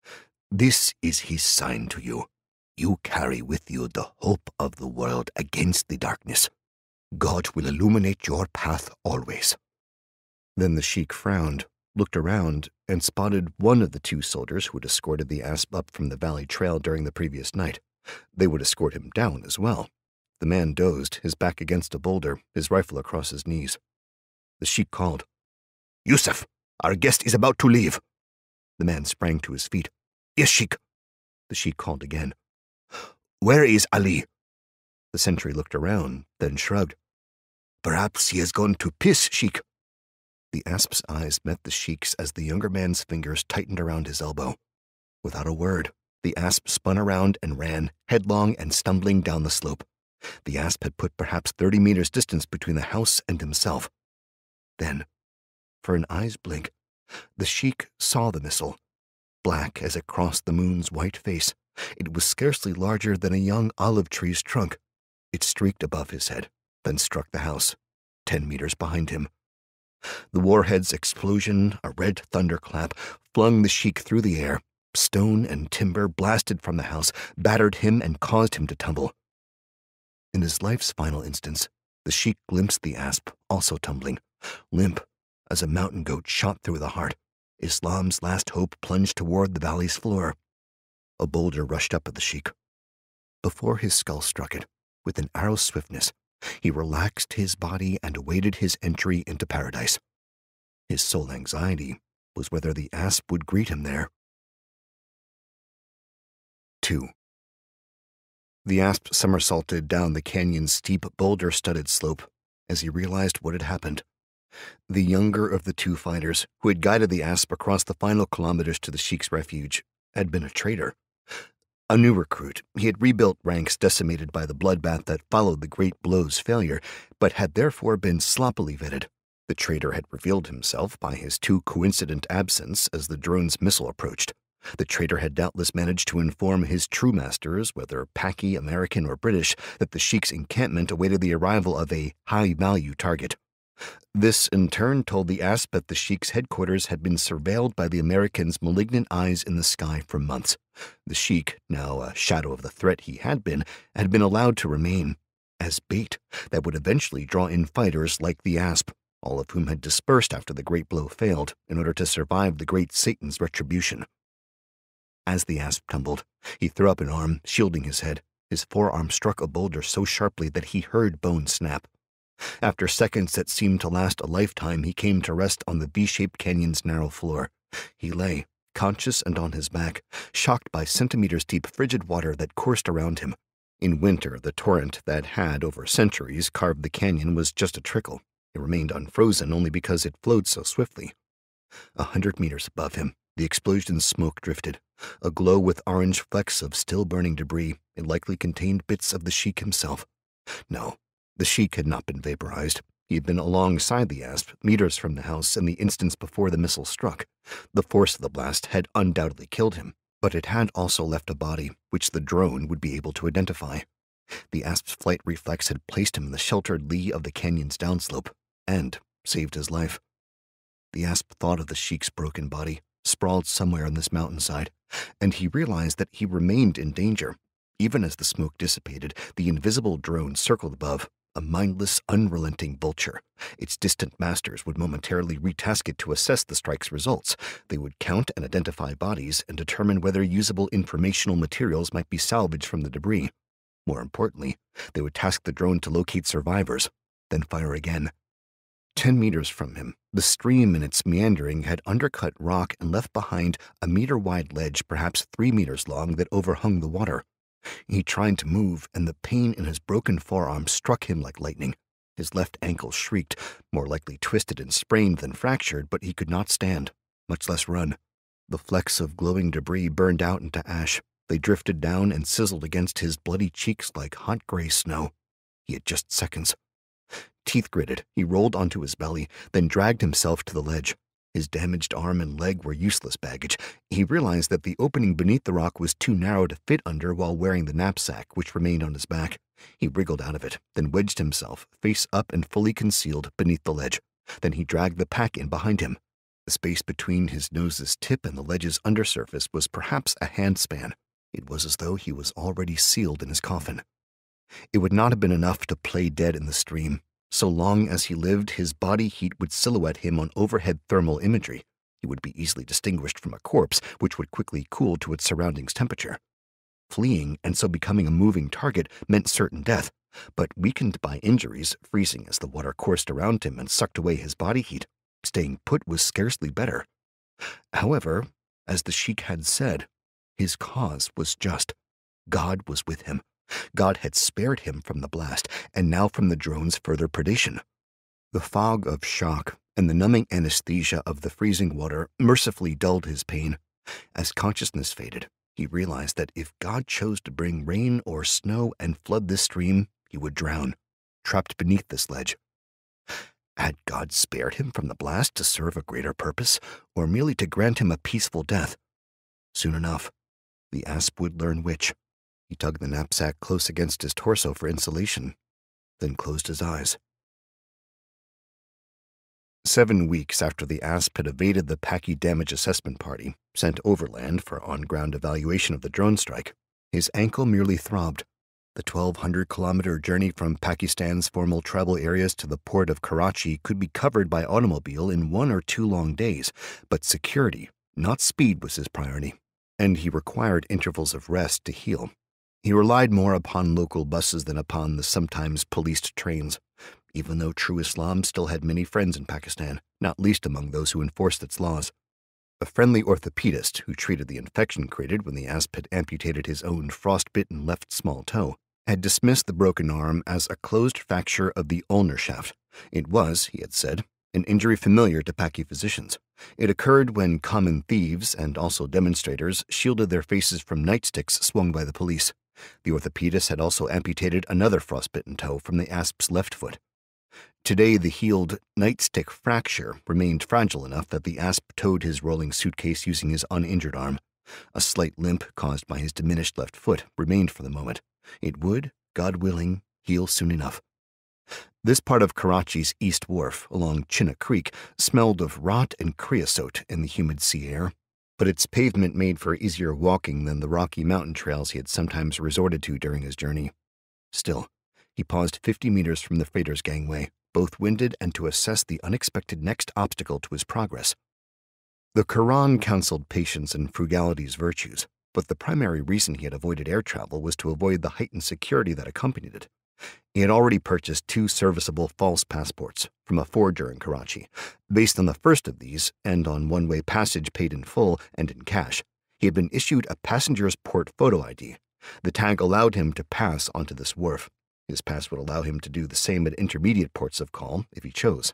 Speaker 1: "This is his sign to you. You carry with you the hope of the world against the darkness. God will illuminate your path always." Then the sheik frowned, looked around, and spotted one of the two soldiers who had escorted the asp up from the valley trail during the previous night. They would escort him down as well. The man dozed, his back against a boulder, his rifle across his knees. The sheik called, "Yusuf, our guest is about to leave." The man sprang to his feet. "Yes, sheik." The sheik called again. "Where is Ali?" The sentry looked around, then shrugged. "Perhaps he has gone to piss, sheik." The asp's eyes met the sheik's as the younger man's fingers tightened around his elbow. Without a word, the asp spun around and ran, headlong and stumbling down the slope. The asp had put perhaps 30 meters distance between the house and himself. Then, for an eye's blink, the sheik saw the missile, black as it crossed the moon's white face. It was scarcely larger than a young olive tree's trunk. It streaked above his head, then struck the house, 10 meters behind him. The warhead's explosion, a red thunderclap, flung the sheik through the air. Stone and timber blasted from the house, battered him and caused him to tumble. In his life's final instance, the sheik glimpsed the asp, also tumbling, limp as a mountain goat shot through the heart. Islam's last hope plunged toward the valley's floor. A boulder rushed up at the sheik. Before his skull struck it, with an arrow's swiftness, he relaxed his body and awaited his entry into paradise. His sole anxiety was whether the asp would greet him there. 2. The asp somersaulted down the canyon's steep, boulder-studded slope as he realized what had happened. The younger of the two fighters, who had guided the asp across the final kilometers to the sheik's refuge, had been a traitor. A new recruit, he had rebuilt ranks decimated by the bloodbath that followed the Great Blow's failure, but had therefore been sloppily vetted. The traitor had revealed himself by his too coincident absence as the drone's missile approached. The traitor had doubtless managed to inform his true masters, whether Paki, American, or British, that the sheik's encampment awaited the arrival of a high-value target. This, in turn, told the asp that the sheik's headquarters had been surveilled by the Americans' malignant eyes in the sky for months. The sheik, now a shadow of the threat he had been allowed to remain, as bait that would eventually draw in fighters like the asp, all of whom had dispersed after the Great Blow failed, in order to survive the Great Satan's retribution. As the asp tumbled, he threw up an arm, shielding his head. His forearm struck a boulder so sharply that he heard bone snap. After seconds that seemed to last a lifetime, he came to rest on the V-shaped canyon's narrow floor. He lay, conscious and on his back, shocked by centimeters-deep frigid water that coursed around him. In winter, the torrent that had, over centuries, carved the canyon was just a trickle. It remained unfrozen only because it flowed so swiftly. 100 meters above him, the explosion's smoke drifted, aglow with orange flecks of still-burning debris. It likely contained bits of the sheik himself. No, the sheik had not been vaporized. He had been alongside the asp, meters from the house, in the instance before the missile struck. The force of the blast had undoubtedly killed him, But it had also left a body, which the drone would be able to identify. The Asp's flight reflex had placed him in the sheltered lee of the canyon's downslope, and saved his life. The Asp thought of the sheik's broken body, sprawled somewhere on this mountainside, and he realized that he remained in danger. Even as the smoke dissipated, the invisible drone circled above, a mindless, unrelenting vulture. Its distant masters would momentarily retask it to assess the strike's results. They would count and identify bodies and determine whether usable informational materials might be salvaged from the debris. More importantly, they would task the drone to locate survivors, then fire again. 10 meters from him, the stream in its meandering had undercut rock and left behind a meter-wide ledge perhaps 3 meters long that overhung the water. He tried to move, and the pain in his broken forearm struck him like lightning. His left ankle shrieked, more likely twisted and sprained than fractured, but he could not stand, much less run. The flecks of glowing debris burned out into ash. They drifted down and sizzled against his bloody cheeks like hot gray snow. He had just seconds. Teeth gritted, he rolled onto his belly, then dragged himself to the ledge. His damaged arm and leg were useless baggage. He realized that the opening beneath the rock was too narrow to fit under while wearing the knapsack, which remained on his back. He wriggled out of it, then wedged himself, face up and fully concealed, beneath the ledge. Then he dragged the pack in behind him. The space between his nose's tip and the ledge's undersurface was perhaps a handspan. It was as though he was already sealed in his coffin. It would not have been enough to play dead in the stream. So long as he lived, his body heat would silhouette him on overhead thermal imagery. He would be easily distinguished from a corpse, which would quickly cool to its surroundings temperature. Fleeing, and so becoming a moving target, meant certain death, but weakened by injuries, freezing as the water coursed around him and sucked away his body heat, staying put was scarcely better. However, as the sheik had said, his cause was just. God was with him. God had spared him from the blast, and now from the drone's further predation. The fog of shock and the numbing anesthesia of the freezing water mercifully dulled his pain. As consciousness faded, he realized that if God chose to bring rain or snow and flood this stream, he would drown, trapped beneath this ledge. Had God spared him from the blast to serve a greater purpose, or merely to grant him a peaceful death? Soon enough, the Asp would learn which. He tugged the knapsack close against his torso for insulation, then closed his eyes. 7 weeks after the Asp had evaded the Paki damage assessment party, sent overland for on-ground evaluation of the drone strike, his ankle merely throbbed. The 1,200-kilometer journey from Pakistan's formal tribal areas to the port of Karachi could be covered by automobile in 1 or 2 long days, but security, not speed, was his priority, and he required intervals of rest to heal. He relied more upon local buses than upon the sometimes policed trains, even though true Islam still had many friends in Pakistan, not least among those who enforced its laws. A friendly orthopedist who treated the infection created when the Asp had amputated his own frostbitten left small toe had dismissed the broken arm as a closed fracture of the ulnar shaft. It was, he had said, an injury familiar to Paki physicians. It occurred when common thieves and also demonstrators shielded their faces from nightsticks swung by the police. The orthopedist had also amputated another frostbitten toe from the Asp's left foot. Today, the healed nightstick fracture remained fragile enough that the Asp towed his rolling suitcase using his uninjured arm. A slight limp caused by his diminished left foot remained for the moment. It would, God willing, heal soon enough. This part of Karachi's East Wharf, along Chinna Creek, smelled of rot and creosote in the humid sea air, but its pavement made for easier walking than the rocky mountain trails he had sometimes resorted to during his journey. Still, he paused 50 meters from the freighter's gangway, both winded and to assess the unexpected next obstacle to his progress. The Quran counseled patience and frugality's virtues, but the primary reason he had avoided air travel was to avoid the heightened security that accompanied it. He had already purchased 2 serviceable false passports from a forger in Karachi. Based on the first of these, and on one-way passage paid in full and in cash, he had been issued a passenger's port photo ID. The tag allowed him to pass onto this wharf. His pass would allow him to do the same at intermediate ports of call, if he chose.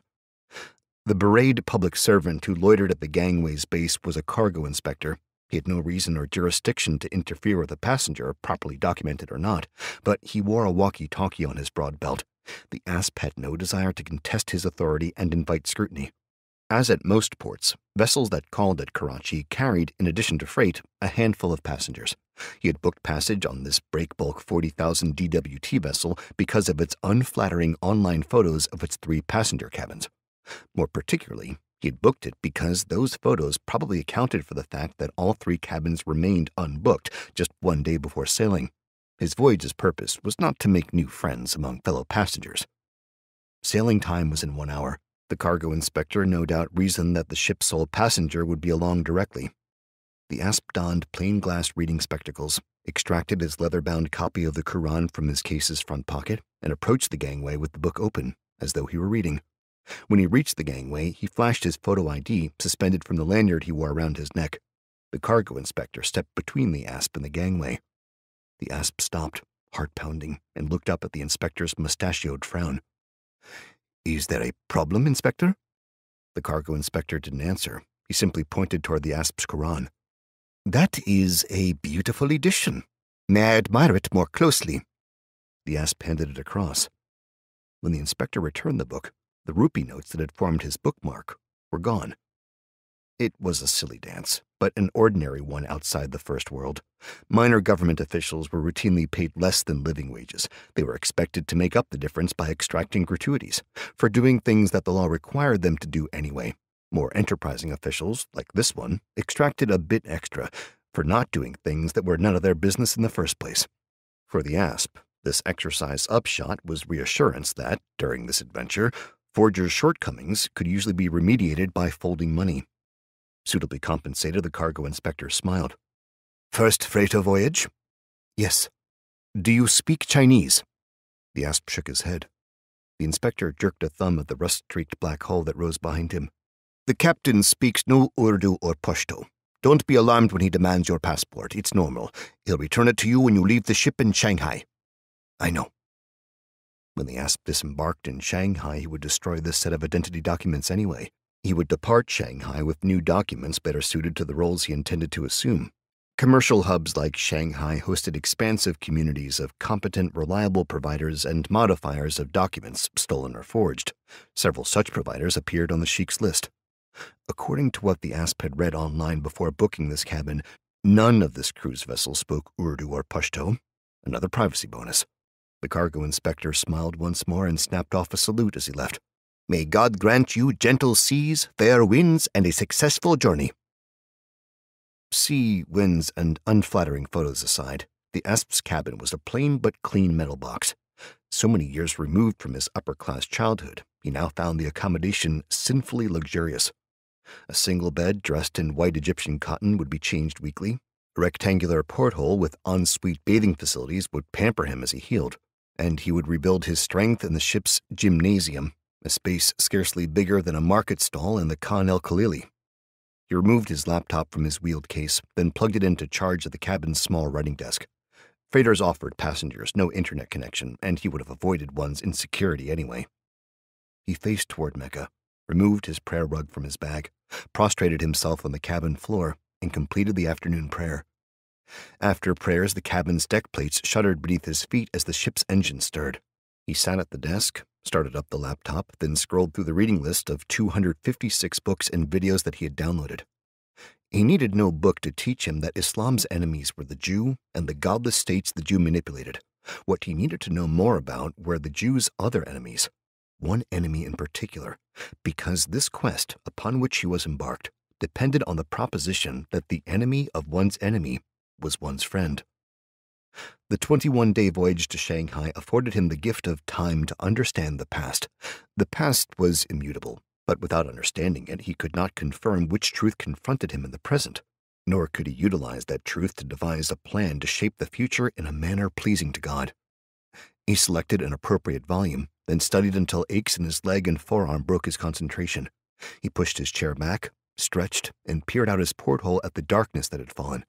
Speaker 1: The berated public servant who loitered at the gangway's base was a cargo inspector. He had no reason or jurisdiction to interfere with a passenger, properly documented or not, but he wore a walkie-talkie on his broad belt. The Asp had no desire to contest his authority and invite scrutiny. As at most ports, vessels that called at Karachi carried, in addition to freight, a handful of passengers. He had booked passage on this breakbulk 40,000 DWT vessel because of its unflattering online photos of its 3 passenger cabins. More particularly, he had booked it because those photos probably accounted for the fact that all 3 cabins remained unbooked just 1 day before sailing. His voyage's purpose was not to make new friends among fellow passengers. Sailing time was in 1 hour. The cargo inspector no doubt reasoned that the ship's sole passenger would be along directly. The Asp donned plain-glass reading spectacles, extracted his leather-bound copy of the Quran from his case's front pocket, and approached the gangway with the book open, as though he were reading. When he reached the gangway, he flashed his photo ID, suspended from the lanyard he wore around his neck. The cargo inspector stepped between the Asp and the gangway. The Asp stopped, heart-pounding, and looked up at the inspector's mustachioed frown. "Is there a problem, Inspector?" The cargo inspector didn't answer. He simply pointed toward the Asp's Quran. "That is a beautiful edition. May I admire it more closely?" The Asp handed it across. When the inspector returned the book, the rupee notes that had formed his bookmark were gone. It was a silly dance, but an ordinary one outside the first world. Minor government officials were routinely paid less than living wages. They were expected to make up the difference by extracting gratuities for doing things that the law required them to do anyway. More enterprising officials, like this one, extracted a bit extra for not doing things that were none of their business in the first place. For the Asp, this exercise upshot was reassurance that, during this adventure, forgers' shortcomings could usually be remediated by folding money. Suitably compensated, the cargo inspector smiled. "First freighter voyage?" "Yes." "Do you speak Chinese?" The Asp shook his head. The inspector jerked a thumb at the rust-streaked black hole that rose behind him. "The captain speaks no Urdu or Pashto. Don't be alarmed when he demands your passport. It's normal. He'll return it to you when you leave the ship in Shanghai." "I know." When the Asp disembarked in Shanghai, he would destroy this set of identity documents anyway. He would depart Shanghai with new documents better suited to the roles he intended to assume. Commercial hubs like Shanghai hosted expansive communities of competent, reliable providers and modifiers of documents, stolen or forged. Several such providers appeared on the sheik's list. According to what the Asp had read online before booking this cabin, none of this cruise vessel spoke Urdu or Pashto. Another privacy bonus. The cargo inspector smiled once more and snapped off a salute as he left. "May God grant you gentle seas, fair winds, and a successful journey." Sea, winds, and unflattering photos aside, the Asp's cabin was a plain but clean metal box. So many years removed from his upper-class childhood, he now found the accommodation sinfully luxurious. A single bed dressed in white Egyptian cotton would be changed weekly. A rectangular porthole with ensuite bathing facilities would pamper him as he healed, and he would rebuild his strength in the ship's gymnasium, a space scarcely bigger than a market stall in the Khan el-Khalili. He removed his laptop from his wheeled case, then plugged it in to charge at the cabin's small writing desk. Freighters offered passengers no internet connection, and he would have avoided one's insecurity anyway. He faced toward Mecca, removed his prayer rug from his bag, prostrated himself on the cabin floor, and completed the afternoon prayer. After prayers, the cabin's deck plates shuddered beneath his feet as the ship's engine stirred. He sat at the desk, started up the laptop, then scrolled through the reading list of 256 books and videos that he had downloaded. He needed no book to teach him that Islam's enemies were the Jew and the godless states the Jew manipulated. What he needed to know more about were the Jew's other enemies, one enemy in particular, because this quest upon which he was embarked depended on the proposition that the enemy of one's enemy was one's friend. The 21-day voyage to Shanghai afforded him the gift of time to understand the past. The past was immutable, but without understanding it, he could not confirm which truth confronted him in the present, nor could he utilize that truth to devise a plan to shape the future in a manner pleasing to God. He selected an appropriate volume, then studied until aches in his leg and forearm broke his concentration. He pushed his chair back, stretched, and peered out his porthole at the darkness that had fallen.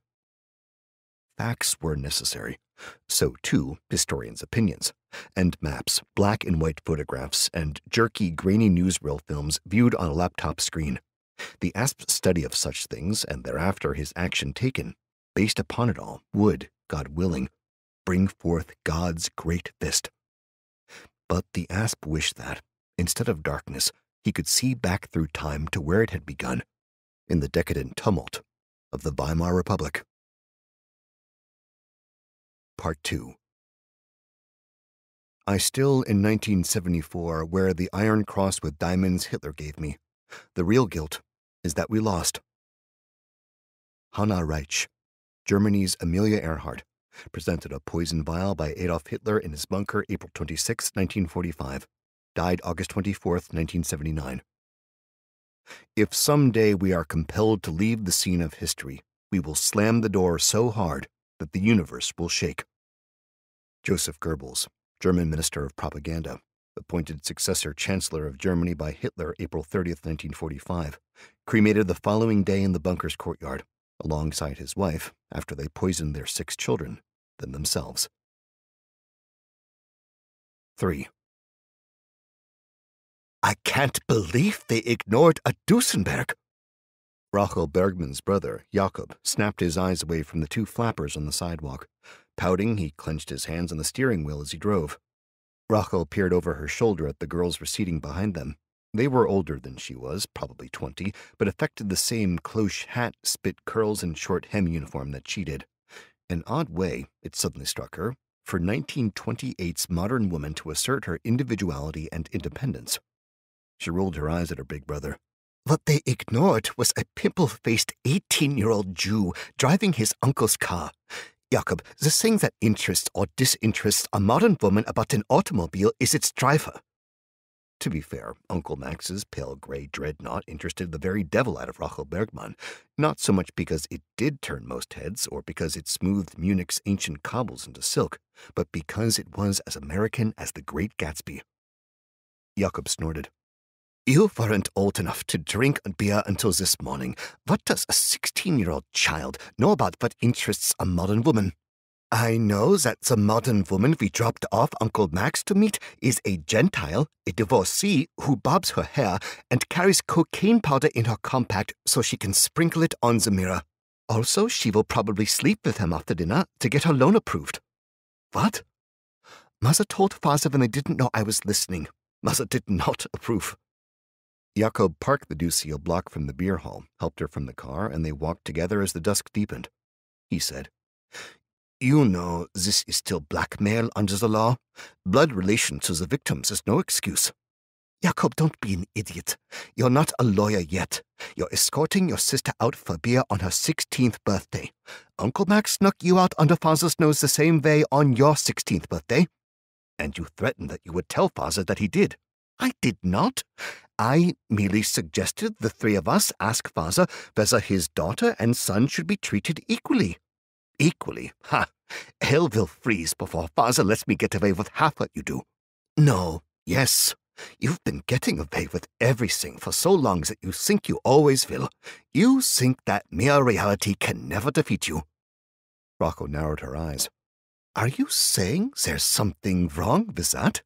Speaker 1: Facts were necessary. So, too, historians' opinions, and maps, black and white photographs, and jerky, grainy newsreel films viewed on a laptop screen. The Asp's study of such things, and thereafter his action taken, based upon it all, would, God willing, bring forth God's great fist. But the Asp wished that, instead of darkness, He could see back through time to where it had begun, in the decadent tumult of the Weimar Republic. Part 2. I still, in 1974, wear the iron cross with diamonds Hitler gave me. The real guilt is that we lost. Hannah Reich, Germany's Amelia Earhart, presented a poison vial by Adolf Hitler in his bunker April 26, 1945. Died August 24, 1979. If someday we are compelled to leave the scene of history, we will slam the door so hard that the universe will shake. Joseph Goebbels, German Minister of Propaganda, appointed successor Chancellor of Germany by Hitler April 30, 1945, cremated the following day in the bunker's courtyard, alongside his wife, after they poisoned their 6 children, then themselves. 3. I can't believe they ignored a Duesenberg. Rachel Bergman's brother, Jakob, snapped his eyes away from the 2 flappers on the sidewalk. Pouting, he clenched his hands on the steering wheel as he drove. Rachel peered over her shoulder at the girls receding behind them. They were older than she was, probably 20, but affected the same cloche hat, spit curls, and short hem uniform that she did. An odd way, it suddenly struck her, for 1928's modern woman to assert her individuality and independence. She rolled her eyes at her big brother. What they ignored was a pimple-faced 18-year-old Jew driving his uncle's car. Jakob, the thing that interests or disinterests a modern woman about an automobile is its driver. To be fair, Uncle Max's pale gray dreadnought interested the very devil out of Rachel Bergman, not so much because it did turn most heads or because it smoothed Munich's ancient cobbles into silk, but because it was as American as the Great Gatsby. Jakob snorted. You weren't old enough to drink beer until this morning. What does a 16-year-old child know about what interests a modern woman? I know that the modern woman we dropped off Uncle Max to meet is a Gentile, a divorcee who bobs her hair and carries cocaine powder in her compact so she can sprinkle it on the mirror. Also, she will probably sleep with him after dinner to get her loan approved. What? Mother told Father when they didn't know I was listening. Mother did not approve. Jakob parked the Ducie a block from the beer hall, helped her from the car, and they walked together as the dusk deepened. He said, You know, this is still blackmail under the law. Blood relation to the victims is no excuse. Jakob, don't be an idiot. You're not a lawyer yet. You're escorting your sister out for beer on her 16th birthday. Uncle Max snuck you out under Father's nose the same way on your 16th birthday. And you threatened that you would tell Father that he did. I did not. I merely suggested the 3 of us ask Father whether his daughter and son should be treated equally. Equally? Ha! Hell will freeze before Father lets me get away with half what you do. No, yes. You've been getting away with everything for so long that you think you always will. You think that mere reality can never defeat you. Rocco narrowed her eyes. Are you saying there's something wrong with that?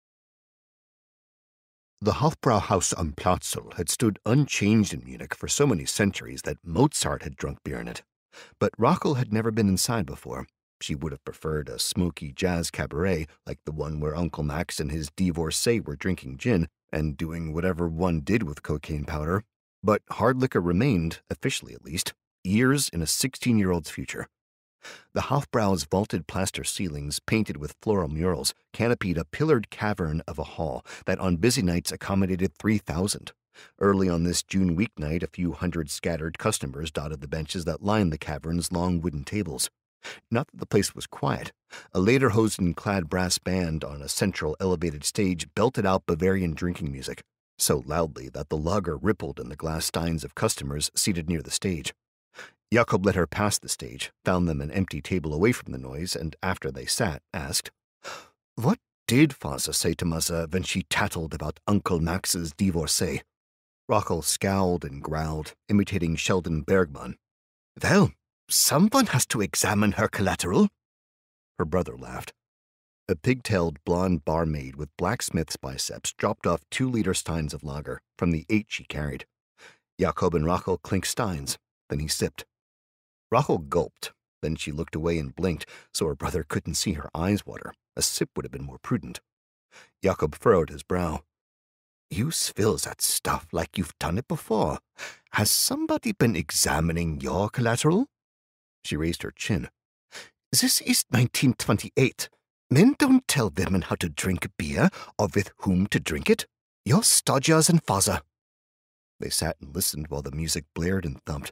Speaker 1: The Hofbrauhaus am Platzel had stood unchanged in Munich for so many centuries that Mozart had drunk beer in it. But Rachel had never been inside before. She would have preferred a smoky jazz cabaret like the one where Uncle Max and his divorcee were drinking gin and doing whatever one did with cocaine powder. But hard liquor remained, officially at least, years in a 16-year-old's future. The Hofbrau's vaulted plaster ceilings, painted with floral murals, canopied a pillared cavern of a hall that on busy nights accommodated 3,000. Early on this June weeknight, a few hundred scattered customers dotted the benches that lined the cavern's long wooden tables. Not that the place was quiet. A lederhosen-clad brass band on a central elevated stage belted out Bavarian drinking music, so loudly that the lager rippled in the glass steins of customers seated near the stage. Jakob led her past the stage, found them an empty table away from the noise, and after they sat, asked, What did Father say to Mother when she tattled about Uncle Max's divorcee? Rachel scowled and growled, imitating Sheldon Bergman. Well, someone has to examine her collateral. Her brother laughed. A pigtailed blonde barmaid with blacksmith's biceps dropped off 2-liter steins of lager from the 8 she carried. Jakob and Rachel clinked steins, then he sipped. Rachel gulped, then she looked away and blinked so her brother couldn't see her eyes water. A sip would have been more prudent. Jakob furrowed his brow. You spill that stuff like you've done it before. Has somebody been examining your collateral? She raised her chin. This is 1928. Men don't tell women how to drink beer or with whom to drink it. You're stodgers and father. They sat and listened while the music blared and thumped.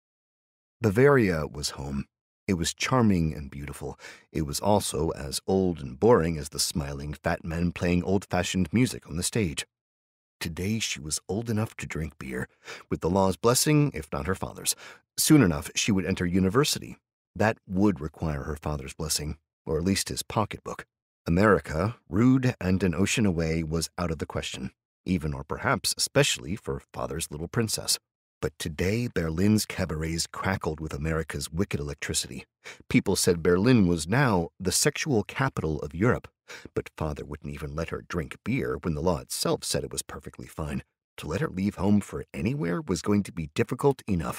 Speaker 1: Bavaria was home. It was charming and beautiful. It was also as old and boring as the smiling fat men playing old-fashioned music on the stage. Today she was old enough to drink beer, with the law's blessing, if not her father's. Soon enough she would enter university. That would require her father's blessing, or at least his pocketbook. America, rude and an ocean away, was out of the question, even or perhaps especially for father's little princess. But today Berlin's cabarets crackled with America's wicked electricity. People said Berlin was now the sexual capital of Europe, but father wouldn't even let her drink beer when the law itself said it was perfectly fine. To let her leave home for anywhere was going to be difficult enough.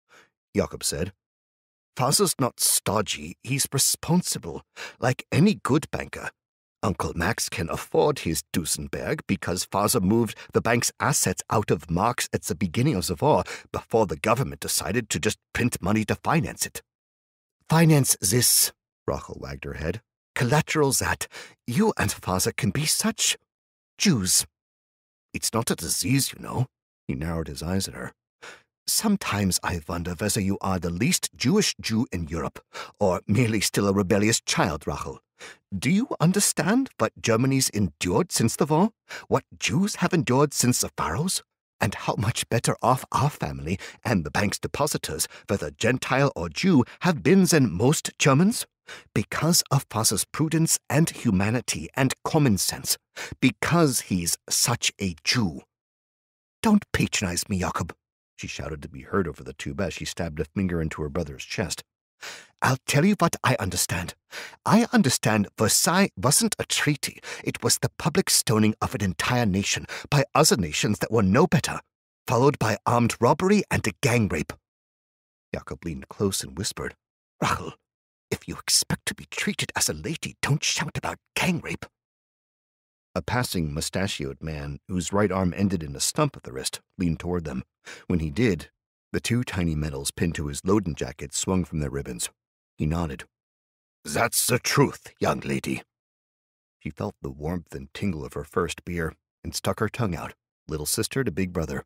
Speaker 1: Jakob said, "Father's not stodgy, he's responsible, like any good banker. Uncle Max can afford his Duesenberg because father moved the bank's assets out of Marx at the beginning of the war before the government decided to just print money to finance it." "Finance this," Rachel wagged her head. "Collateral that. You and father can be such Jews." "It's not a disease, you know." He narrowed his eyes at her. "Sometimes I wonder whether you are the least Jewish Jew in Europe, or merely still a rebellious child, Rachel. Do you understand what Germany's endured since the war? What Jews have endured since the Pharaohs? And how much better off our family and the bank's depositors, whether Gentile or Jew, have been than most Germans? Because of father's prudence and humanity and common sense. Because he's such a Jew." "Don't patronize me, Jakob," she shouted to be heard over the tube as she stabbed a finger into her brother's chest. "I'll tell you what I understand. I understand Versailles wasn't a treaty. It was the public stoning of an entire nation by other nations that were no better, followed by armed robbery and a gang rape." Jakob leaned close and whispered, "Rachel, if you expect to be treated as a lady, don't shout about gang rape." A passing mustachioed man, whose right arm ended in a stump at the wrist, leaned toward them. When he did, the two tiny medals pinned to his loading jacket swung from their ribbons. He nodded. "That's the truth, young lady." She felt the warmth and tingle of her first beer and stuck her tongue out, little sister to big brother.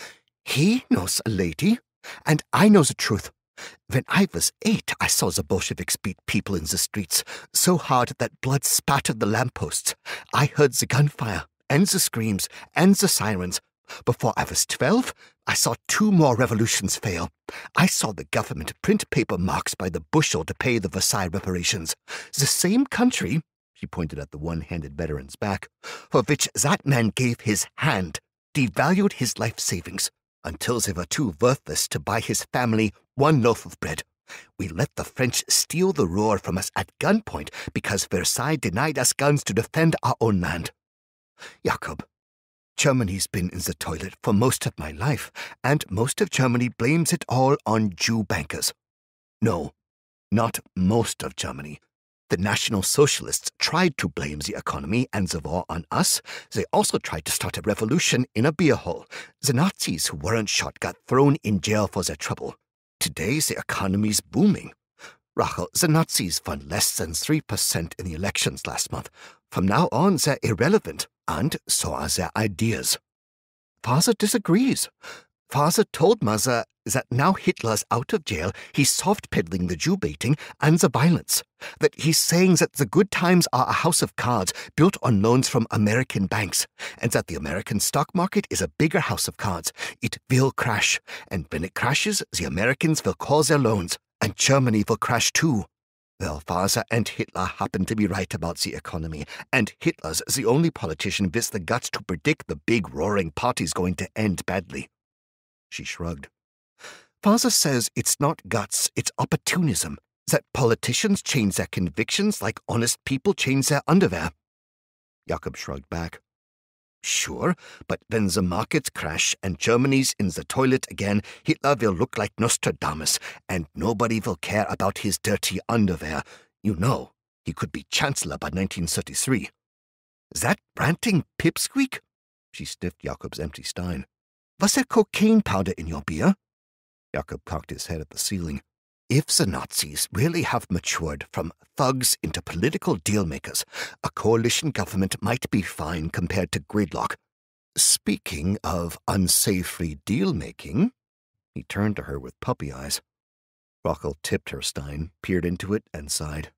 Speaker 1: "He knows a lady, and I know the truth. When I was 8, I saw the Bolsheviks beat people in the streets so hard that blood spattered the lampposts. I heard the gunfire, and the screams, and the sirens. Before I was 12, I saw 2 more revolutions fail. I saw the government print paper marks by the bushel to pay the Versailles reparations. The same country," she pointed at the one-handed veteran's back, "for which that man gave his hand, devalued his life savings until they were too worthless to buy his family 1 loaf of bread. We let the French steal the Ruhr from us at gunpoint because Versailles denied us guns to defend our own land. Jakob, Germany's been in the toilet for most of my life, and most of Germany blames it all on Jew bankers. No, not most of Germany. The National Socialists tried to blame the economy and the war on us. They also tried to start a revolution in a beer hall. The Nazis who weren't shot got thrown in jail for their trouble. Today the economy's booming. Rachel, the Nazis won less than 3% in the elections last month. From now on, they're irrelevant, and so are their ideas. Father disagrees. Father told Mother that now Hitler's out of jail, he's soft-peddling the Jew-baiting and the violence. That he's saying that the good times are a house of cards built on loans from American banks, and that the American stock market is a bigger house of cards. It will crash, and when it crashes, the Americans will call their loans, and Germany will crash too. Well, Father and Hitler happen to be right about the economy, and Hitler's the only politician with the guts to predict the big roaring party's going to end badly. She shrugged. Father says it's not guts, it's opportunism, that politicians change their convictions like honest people change their underwear. Jakob shrugged back. Sure, but when the markets crash and Germany's in the toilet again, Hitler will look like Nostradamus, and nobody will care about his dirty underwear. You know, he could be chancellor by 1933. That ranting pipsqueak? She sniffed Jakob's empty stein. Was there cocaine powder in your beer? Jakob cocked his head at the ceiling. If the Nazis really have matured from thugs into political deal-makers, a coalition government might be fine compared to gridlock. Speaking of unsavory deal-making, he turned to her with puppy eyes. Rachel tipped her stein, peered into it, and sighed.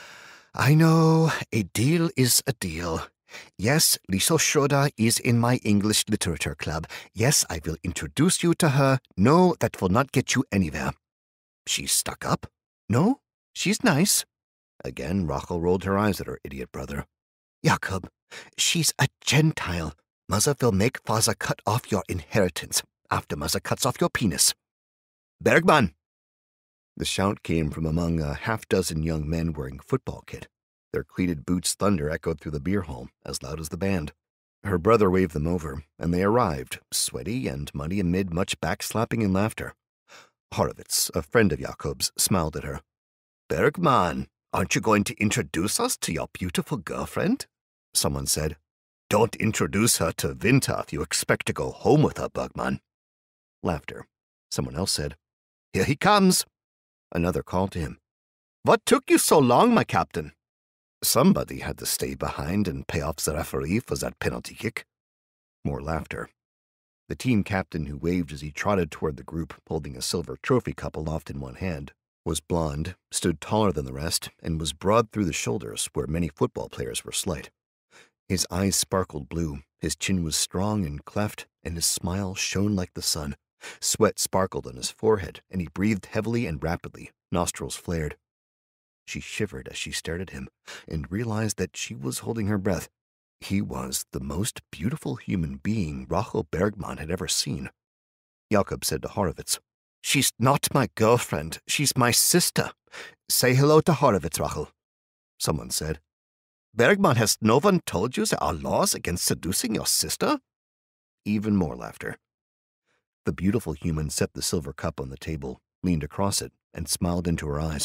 Speaker 1: I know, a deal is a deal. Yes, Liesl Schroeder is in my English literature club. Yes, I will introduce you to her. No, that will not get you anywhere. She's stuck up? No, she's nice. Again, Rachel rolled her eyes at her idiot brother. Jakob, she's a Gentile. Mother will make father cut off your inheritance after mother cuts off your penis. Bergmann! The shout came from among a half-dozen young men wearing football kit. Their cleated boots' thunder echoed through the beer hall, as loud as the band. Her brother waved them over, and they arrived, sweaty and muddy amid much backslapping and laughter. Horowitz, a friend of Jakob's, smiled at her. Bergmann, aren't you going to introduce us to your beautiful girlfriend? Someone said. Don't introduce her to Winter if you expect to go home with her, Bergmann. Laughter. Someone else said. Here he comes. Another called to him. What took you so long, my captain? Somebody had to stay behind and pay off the referee for that penalty kick. More laughter. The team captain, who waved as he trotted toward the group, holding a silver trophy cup aloft in one hand, was blond, stood taller than the rest, and was broad through the shoulders, where many football players were slight. His eyes sparkled blue, his chin was strong and cleft, and his smile shone like the sun. Sweat sparkled on his forehead, and he breathed heavily and rapidly, nostrils flared. She shivered as she stared at him, and realized that she was holding her breath. He was the most beautiful human being Rachel Bergmann had ever seen. Jakob said to Horowitz, She's not my girlfriend, she's my sister. Say hello to Horowitz, Rachel. Someone said, Bergmann, has no one told you there are laws against seducing your sister? Even more laughter. The beautiful human set the silver cup on the table, leaned across it, and smiled into her eyes.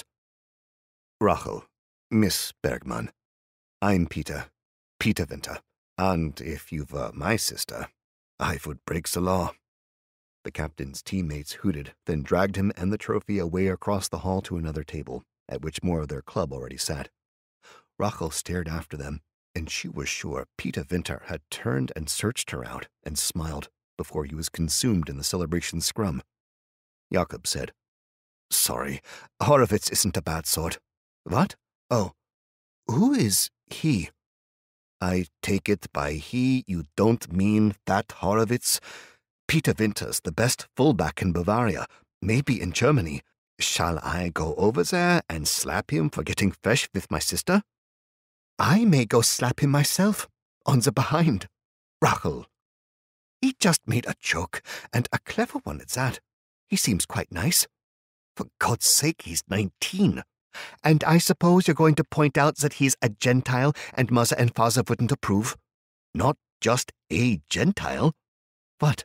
Speaker 1: Rachel, Miss Bergmann, I'm Peter Winter, and if you were my sister, I would break the law. The captain's teammates hooted, then dragged him and the trophy away across the hall to another table, at which more of their club already sat. Rachel stared after them, and she was sure Peter Winter had turned and searched her out and smiled before he was consumed in the celebration scrum. Jakob said, Sorry, Horowitz isn't a bad sort. What? Oh, who is he? I take it by he you don't mean that Horowitz? Peter Winter's the best fullback in Bavaria, maybe in Germany. Shall I go over there and slap him for getting fresh with my sister? I may go slap him myself, on the behind. Rachel. He just made a joke, and a clever one at that. He seems quite nice. For God's sake, he's 19. And I suppose you're going to point out that he's a Gentile and mother and father wouldn't approve? Not just a Gentile. What?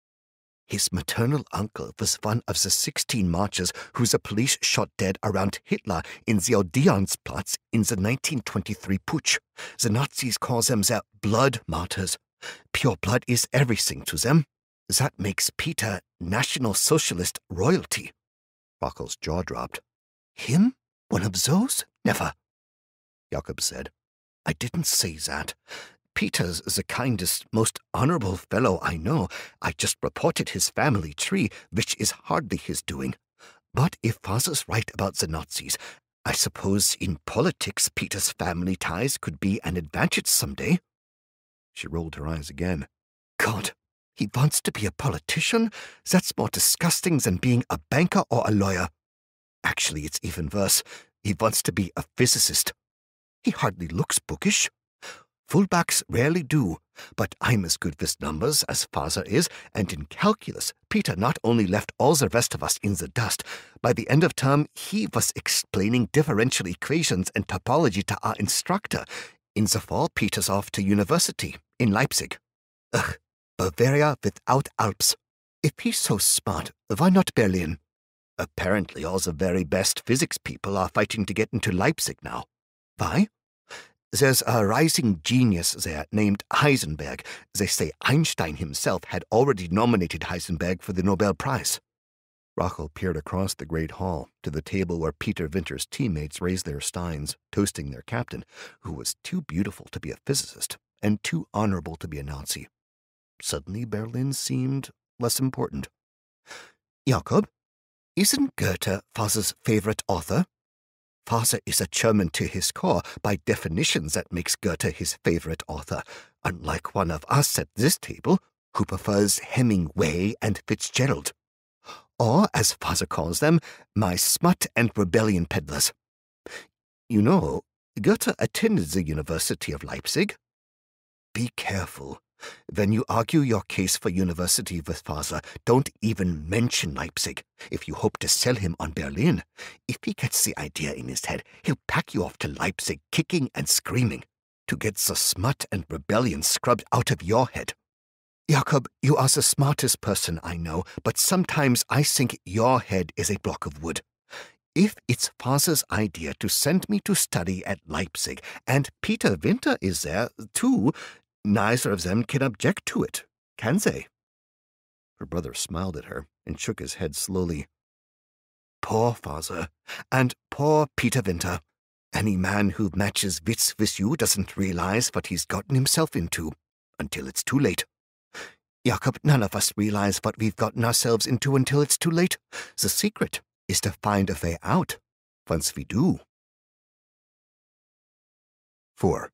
Speaker 1: His maternal uncle was one of the 16 marchers who the police shot dead around Hitler in the Odeonsplatz in the 1923 putsch. The Nazis call them their blood martyrs. Pure blood is everything to them. That makes Peter National Socialist royalty. Rachel's jaw dropped. Him? One of those? Never. Jakob said, I didn't say that. Peter's the kindest, most honorable fellow I know. I just reported his family tree, which is hardly his doing. But if father's right about the Nazis, I suppose in politics Peter's family ties could be an advantage someday. She rolled her eyes again. God, he wants to be a politician? That's more disgusting than being a banker or a lawyer. Actually, it's even worse. He wants to be a physicist. He hardly looks bookish. Fullbacks rarely do, but I'm as good with numbers as father is, and in calculus, Peter not only left all the rest of us in the dust. By the end of term, he was explaining differential equations and topology to our instructor. In the fall, Peter's off to university in Leipzig. Ugh, Bavaria without Alps. If he's so smart, why not Berlin? Apparently all the very best physics people are fighting to get into Leipzig now. Why? There's a rising genius there named Heisenberg. They say Einstein himself had already nominated Heisenberg for the Nobel Prize. Rachel peered across the great hall to the table where Peter Winter's teammates raised their steins, toasting their captain, who was too beautiful to be a physicist and too honorable to be a Nazi. Suddenly Berlin seemed less important. Jakob, isn't Goethe Father's favorite author? Father is a German to his core. By definition, that makes Goethe his favorite author, unlike one of us at this table, who prefers Hemingway and Fitzgerald. Or, as Father calls them, my smut and rebellion peddlers. You know, Goethe attended the University of Leipzig. Be careful. When you argue your case for university with Father, don't even mention Leipzig, if you hope to sell him on Berlin. If he gets the idea in his head, he'll pack you off to Leipzig kicking and screaming, to get the smut and rebellion scrubbed out of your head. Jakob, you are the smartest person I know, but sometimes I think your head is a block of wood. If it's Father's idea to send me to study at Leipzig, and Peter Winter is there, too, neither of them can object to it, can they? Her brother smiled at her and shook his head slowly. Poor Father, and poor Peter Winter. Any man who matches wits with you doesn't realize what he's gotten himself into, until it's too late. Jakob, none of us realize what we've gotten ourselves into until it's too late. The secret is to find a way out, once we do. 4.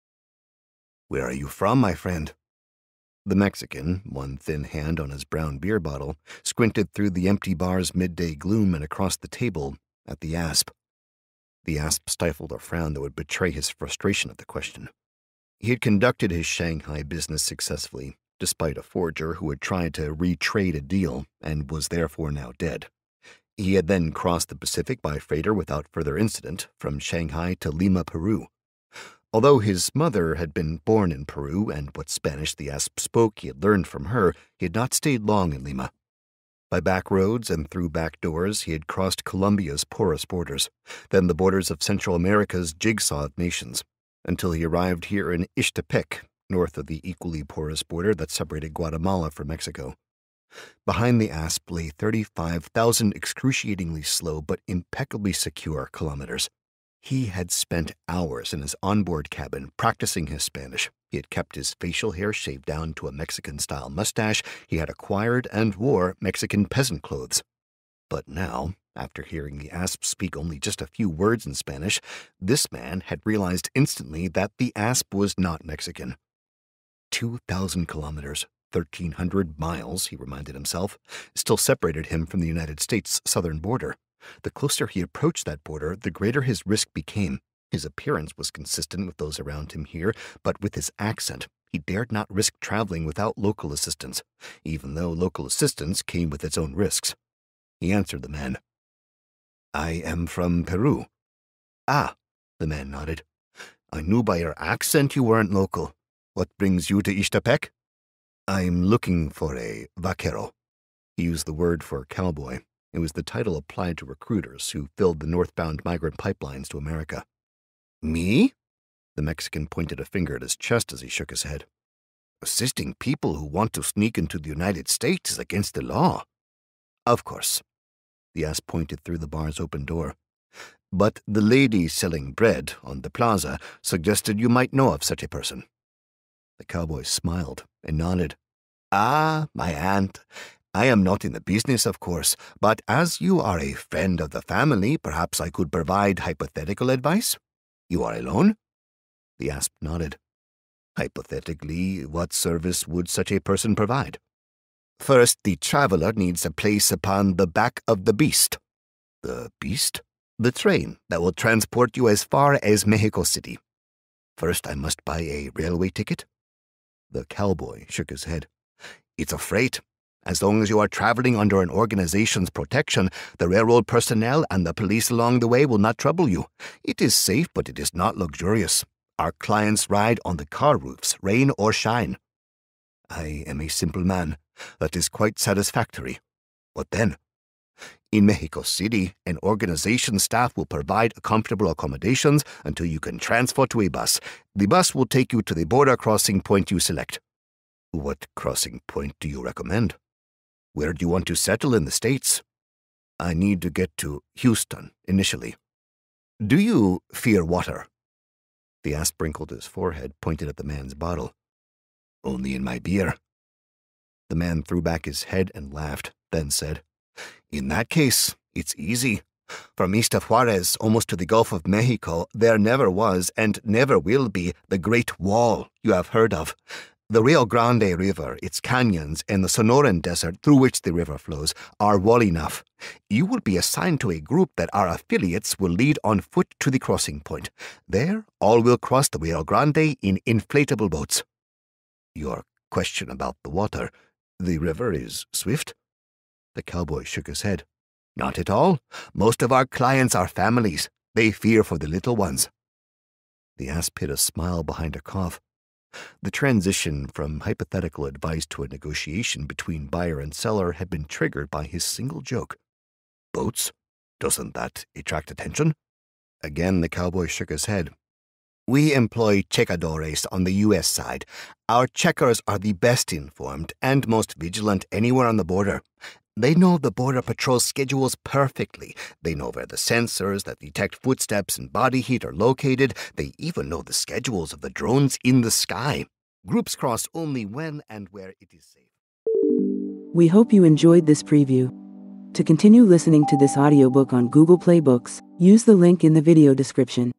Speaker 1: Where are you from, my friend? The Mexican, one thin hand on his brown beer bottle, squinted through the empty bar's midday gloom and across the table at the Asp. The Asp stifled a frown that would betray his frustration at the question. He had conducted his Shanghai business successfully, despite a forger who had tried to retrade a deal and was therefore now dead. He had then crossed the Pacific by freighter without further incident from Shanghai to Lima, Peru. Although his mother had been born in Peru and what Spanish the Asp spoke he had learned from her, he had not stayed long in Lima. By back roads and through back doors he had crossed Colombia's porous borders, then the borders of Central America's jigsaw of nations, until he arrived here in Ixtepec, north of the equally porous border that separated Guatemala from Mexico. Behind the Asp lay 35,000 excruciatingly slow but impeccably secure kilometers. He had spent hours in his onboard cabin practicing his Spanish. He had kept his facial hair shaved down to a Mexican-style mustache. He had acquired and wore Mexican peasant clothes. But now, after hearing the Asp speak only just a few words in Spanish, this man had realized instantly that the Asp was not Mexican. 2,000 kilometers, 1,300 miles, he reminded himself, still separated him from the United States' southern border. The closer he approached that border, the greater his risk became. His appearance was consistent with those around him here, but with his accent, he dared not risk traveling without local assistance, even though local assistance came with its own risks. He answered the man. I am from Peru. Ah, the man nodded. I knew by your accent you weren't local. What brings you to Ixtepec? I'm looking for a vaquero. He used the word for cowboy. It was the title applied to recruiters who filled the northbound migrant pipelines to America. Me? The Mexican pointed a finger at his chest as he shook his head. Assisting people who want to sneak into the United States is against the law. Of course. The Asp pointed through the bar's open door. But the lady selling bread on the plaza suggested you might know of such a person. The cowboy smiled and nodded. Ah, my aunt. I am not in the business, of course, but as you are a friend of the family, perhaps I could provide hypothetical advice? You are alone? The Asp nodded. Hypothetically, what service would such a person provide? First, the traveler needs a place upon the back of the beast. The beast? The train that will transport you as far as Mexico City. First, I must buy a railway ticket. The cowboy shook his head. It's a freight. As long as you are traveling under an organization's protection, the railroad personnel and the police along the way will not trouble you. It is safe, but it is not luxurious. Our clients ride on the car roofs, rain or shine. I am a simple man. That is quite satisfactory. What then? In Mexico City, an organization staff will provide comfortable accommodations until you can transfer to a bus. The bus will take you to the border crossing point you select. What crossing point do you recommend? Where do you want to settle in the States? I need to get to Houston, initially. Do you fear water? The ass sprinkled his forehead, pointed at the man's bottle. Only in my beer. The man threw back his head and laughed, then said, In that case, it's easy. From east of Juarez, almost to the Gulf of Mexico, there never was and never will be the Great Wall you have heard of. The Rio Grande River, its canyons, and the Sonoran Desert through which the river flows are wall enough. You will be assigned to a group that our affiliates will lead on foot to the crossing point. There, all will cross the Rio Grande in inflatable boats. Your question about the water, the river is swift? The cowboy shook his head. Not at all. Most of our clients are families. They fear for the little ones. The ass hid a smile behind a cough. The transition from hypothetical advice to a negotiation between buyer and seller had been triggered by his single joke. Boats? Doesn't that attract attention? Again the cowboy shook his head. We employ checadores on the U.S. side. Our checkers are the best informed and most vigilant anywhere on the border. They know the Border Patrol schedules perfectly. They know where the sensors that detect footsteps and body heat are located. They even know the schedules of the drones in the sky. Groups cross only when and where it is safe.
Speaker 2: We hope you enjoyed this preview. To continue listening to this audiobook on Google Play Books, use the link in the video description.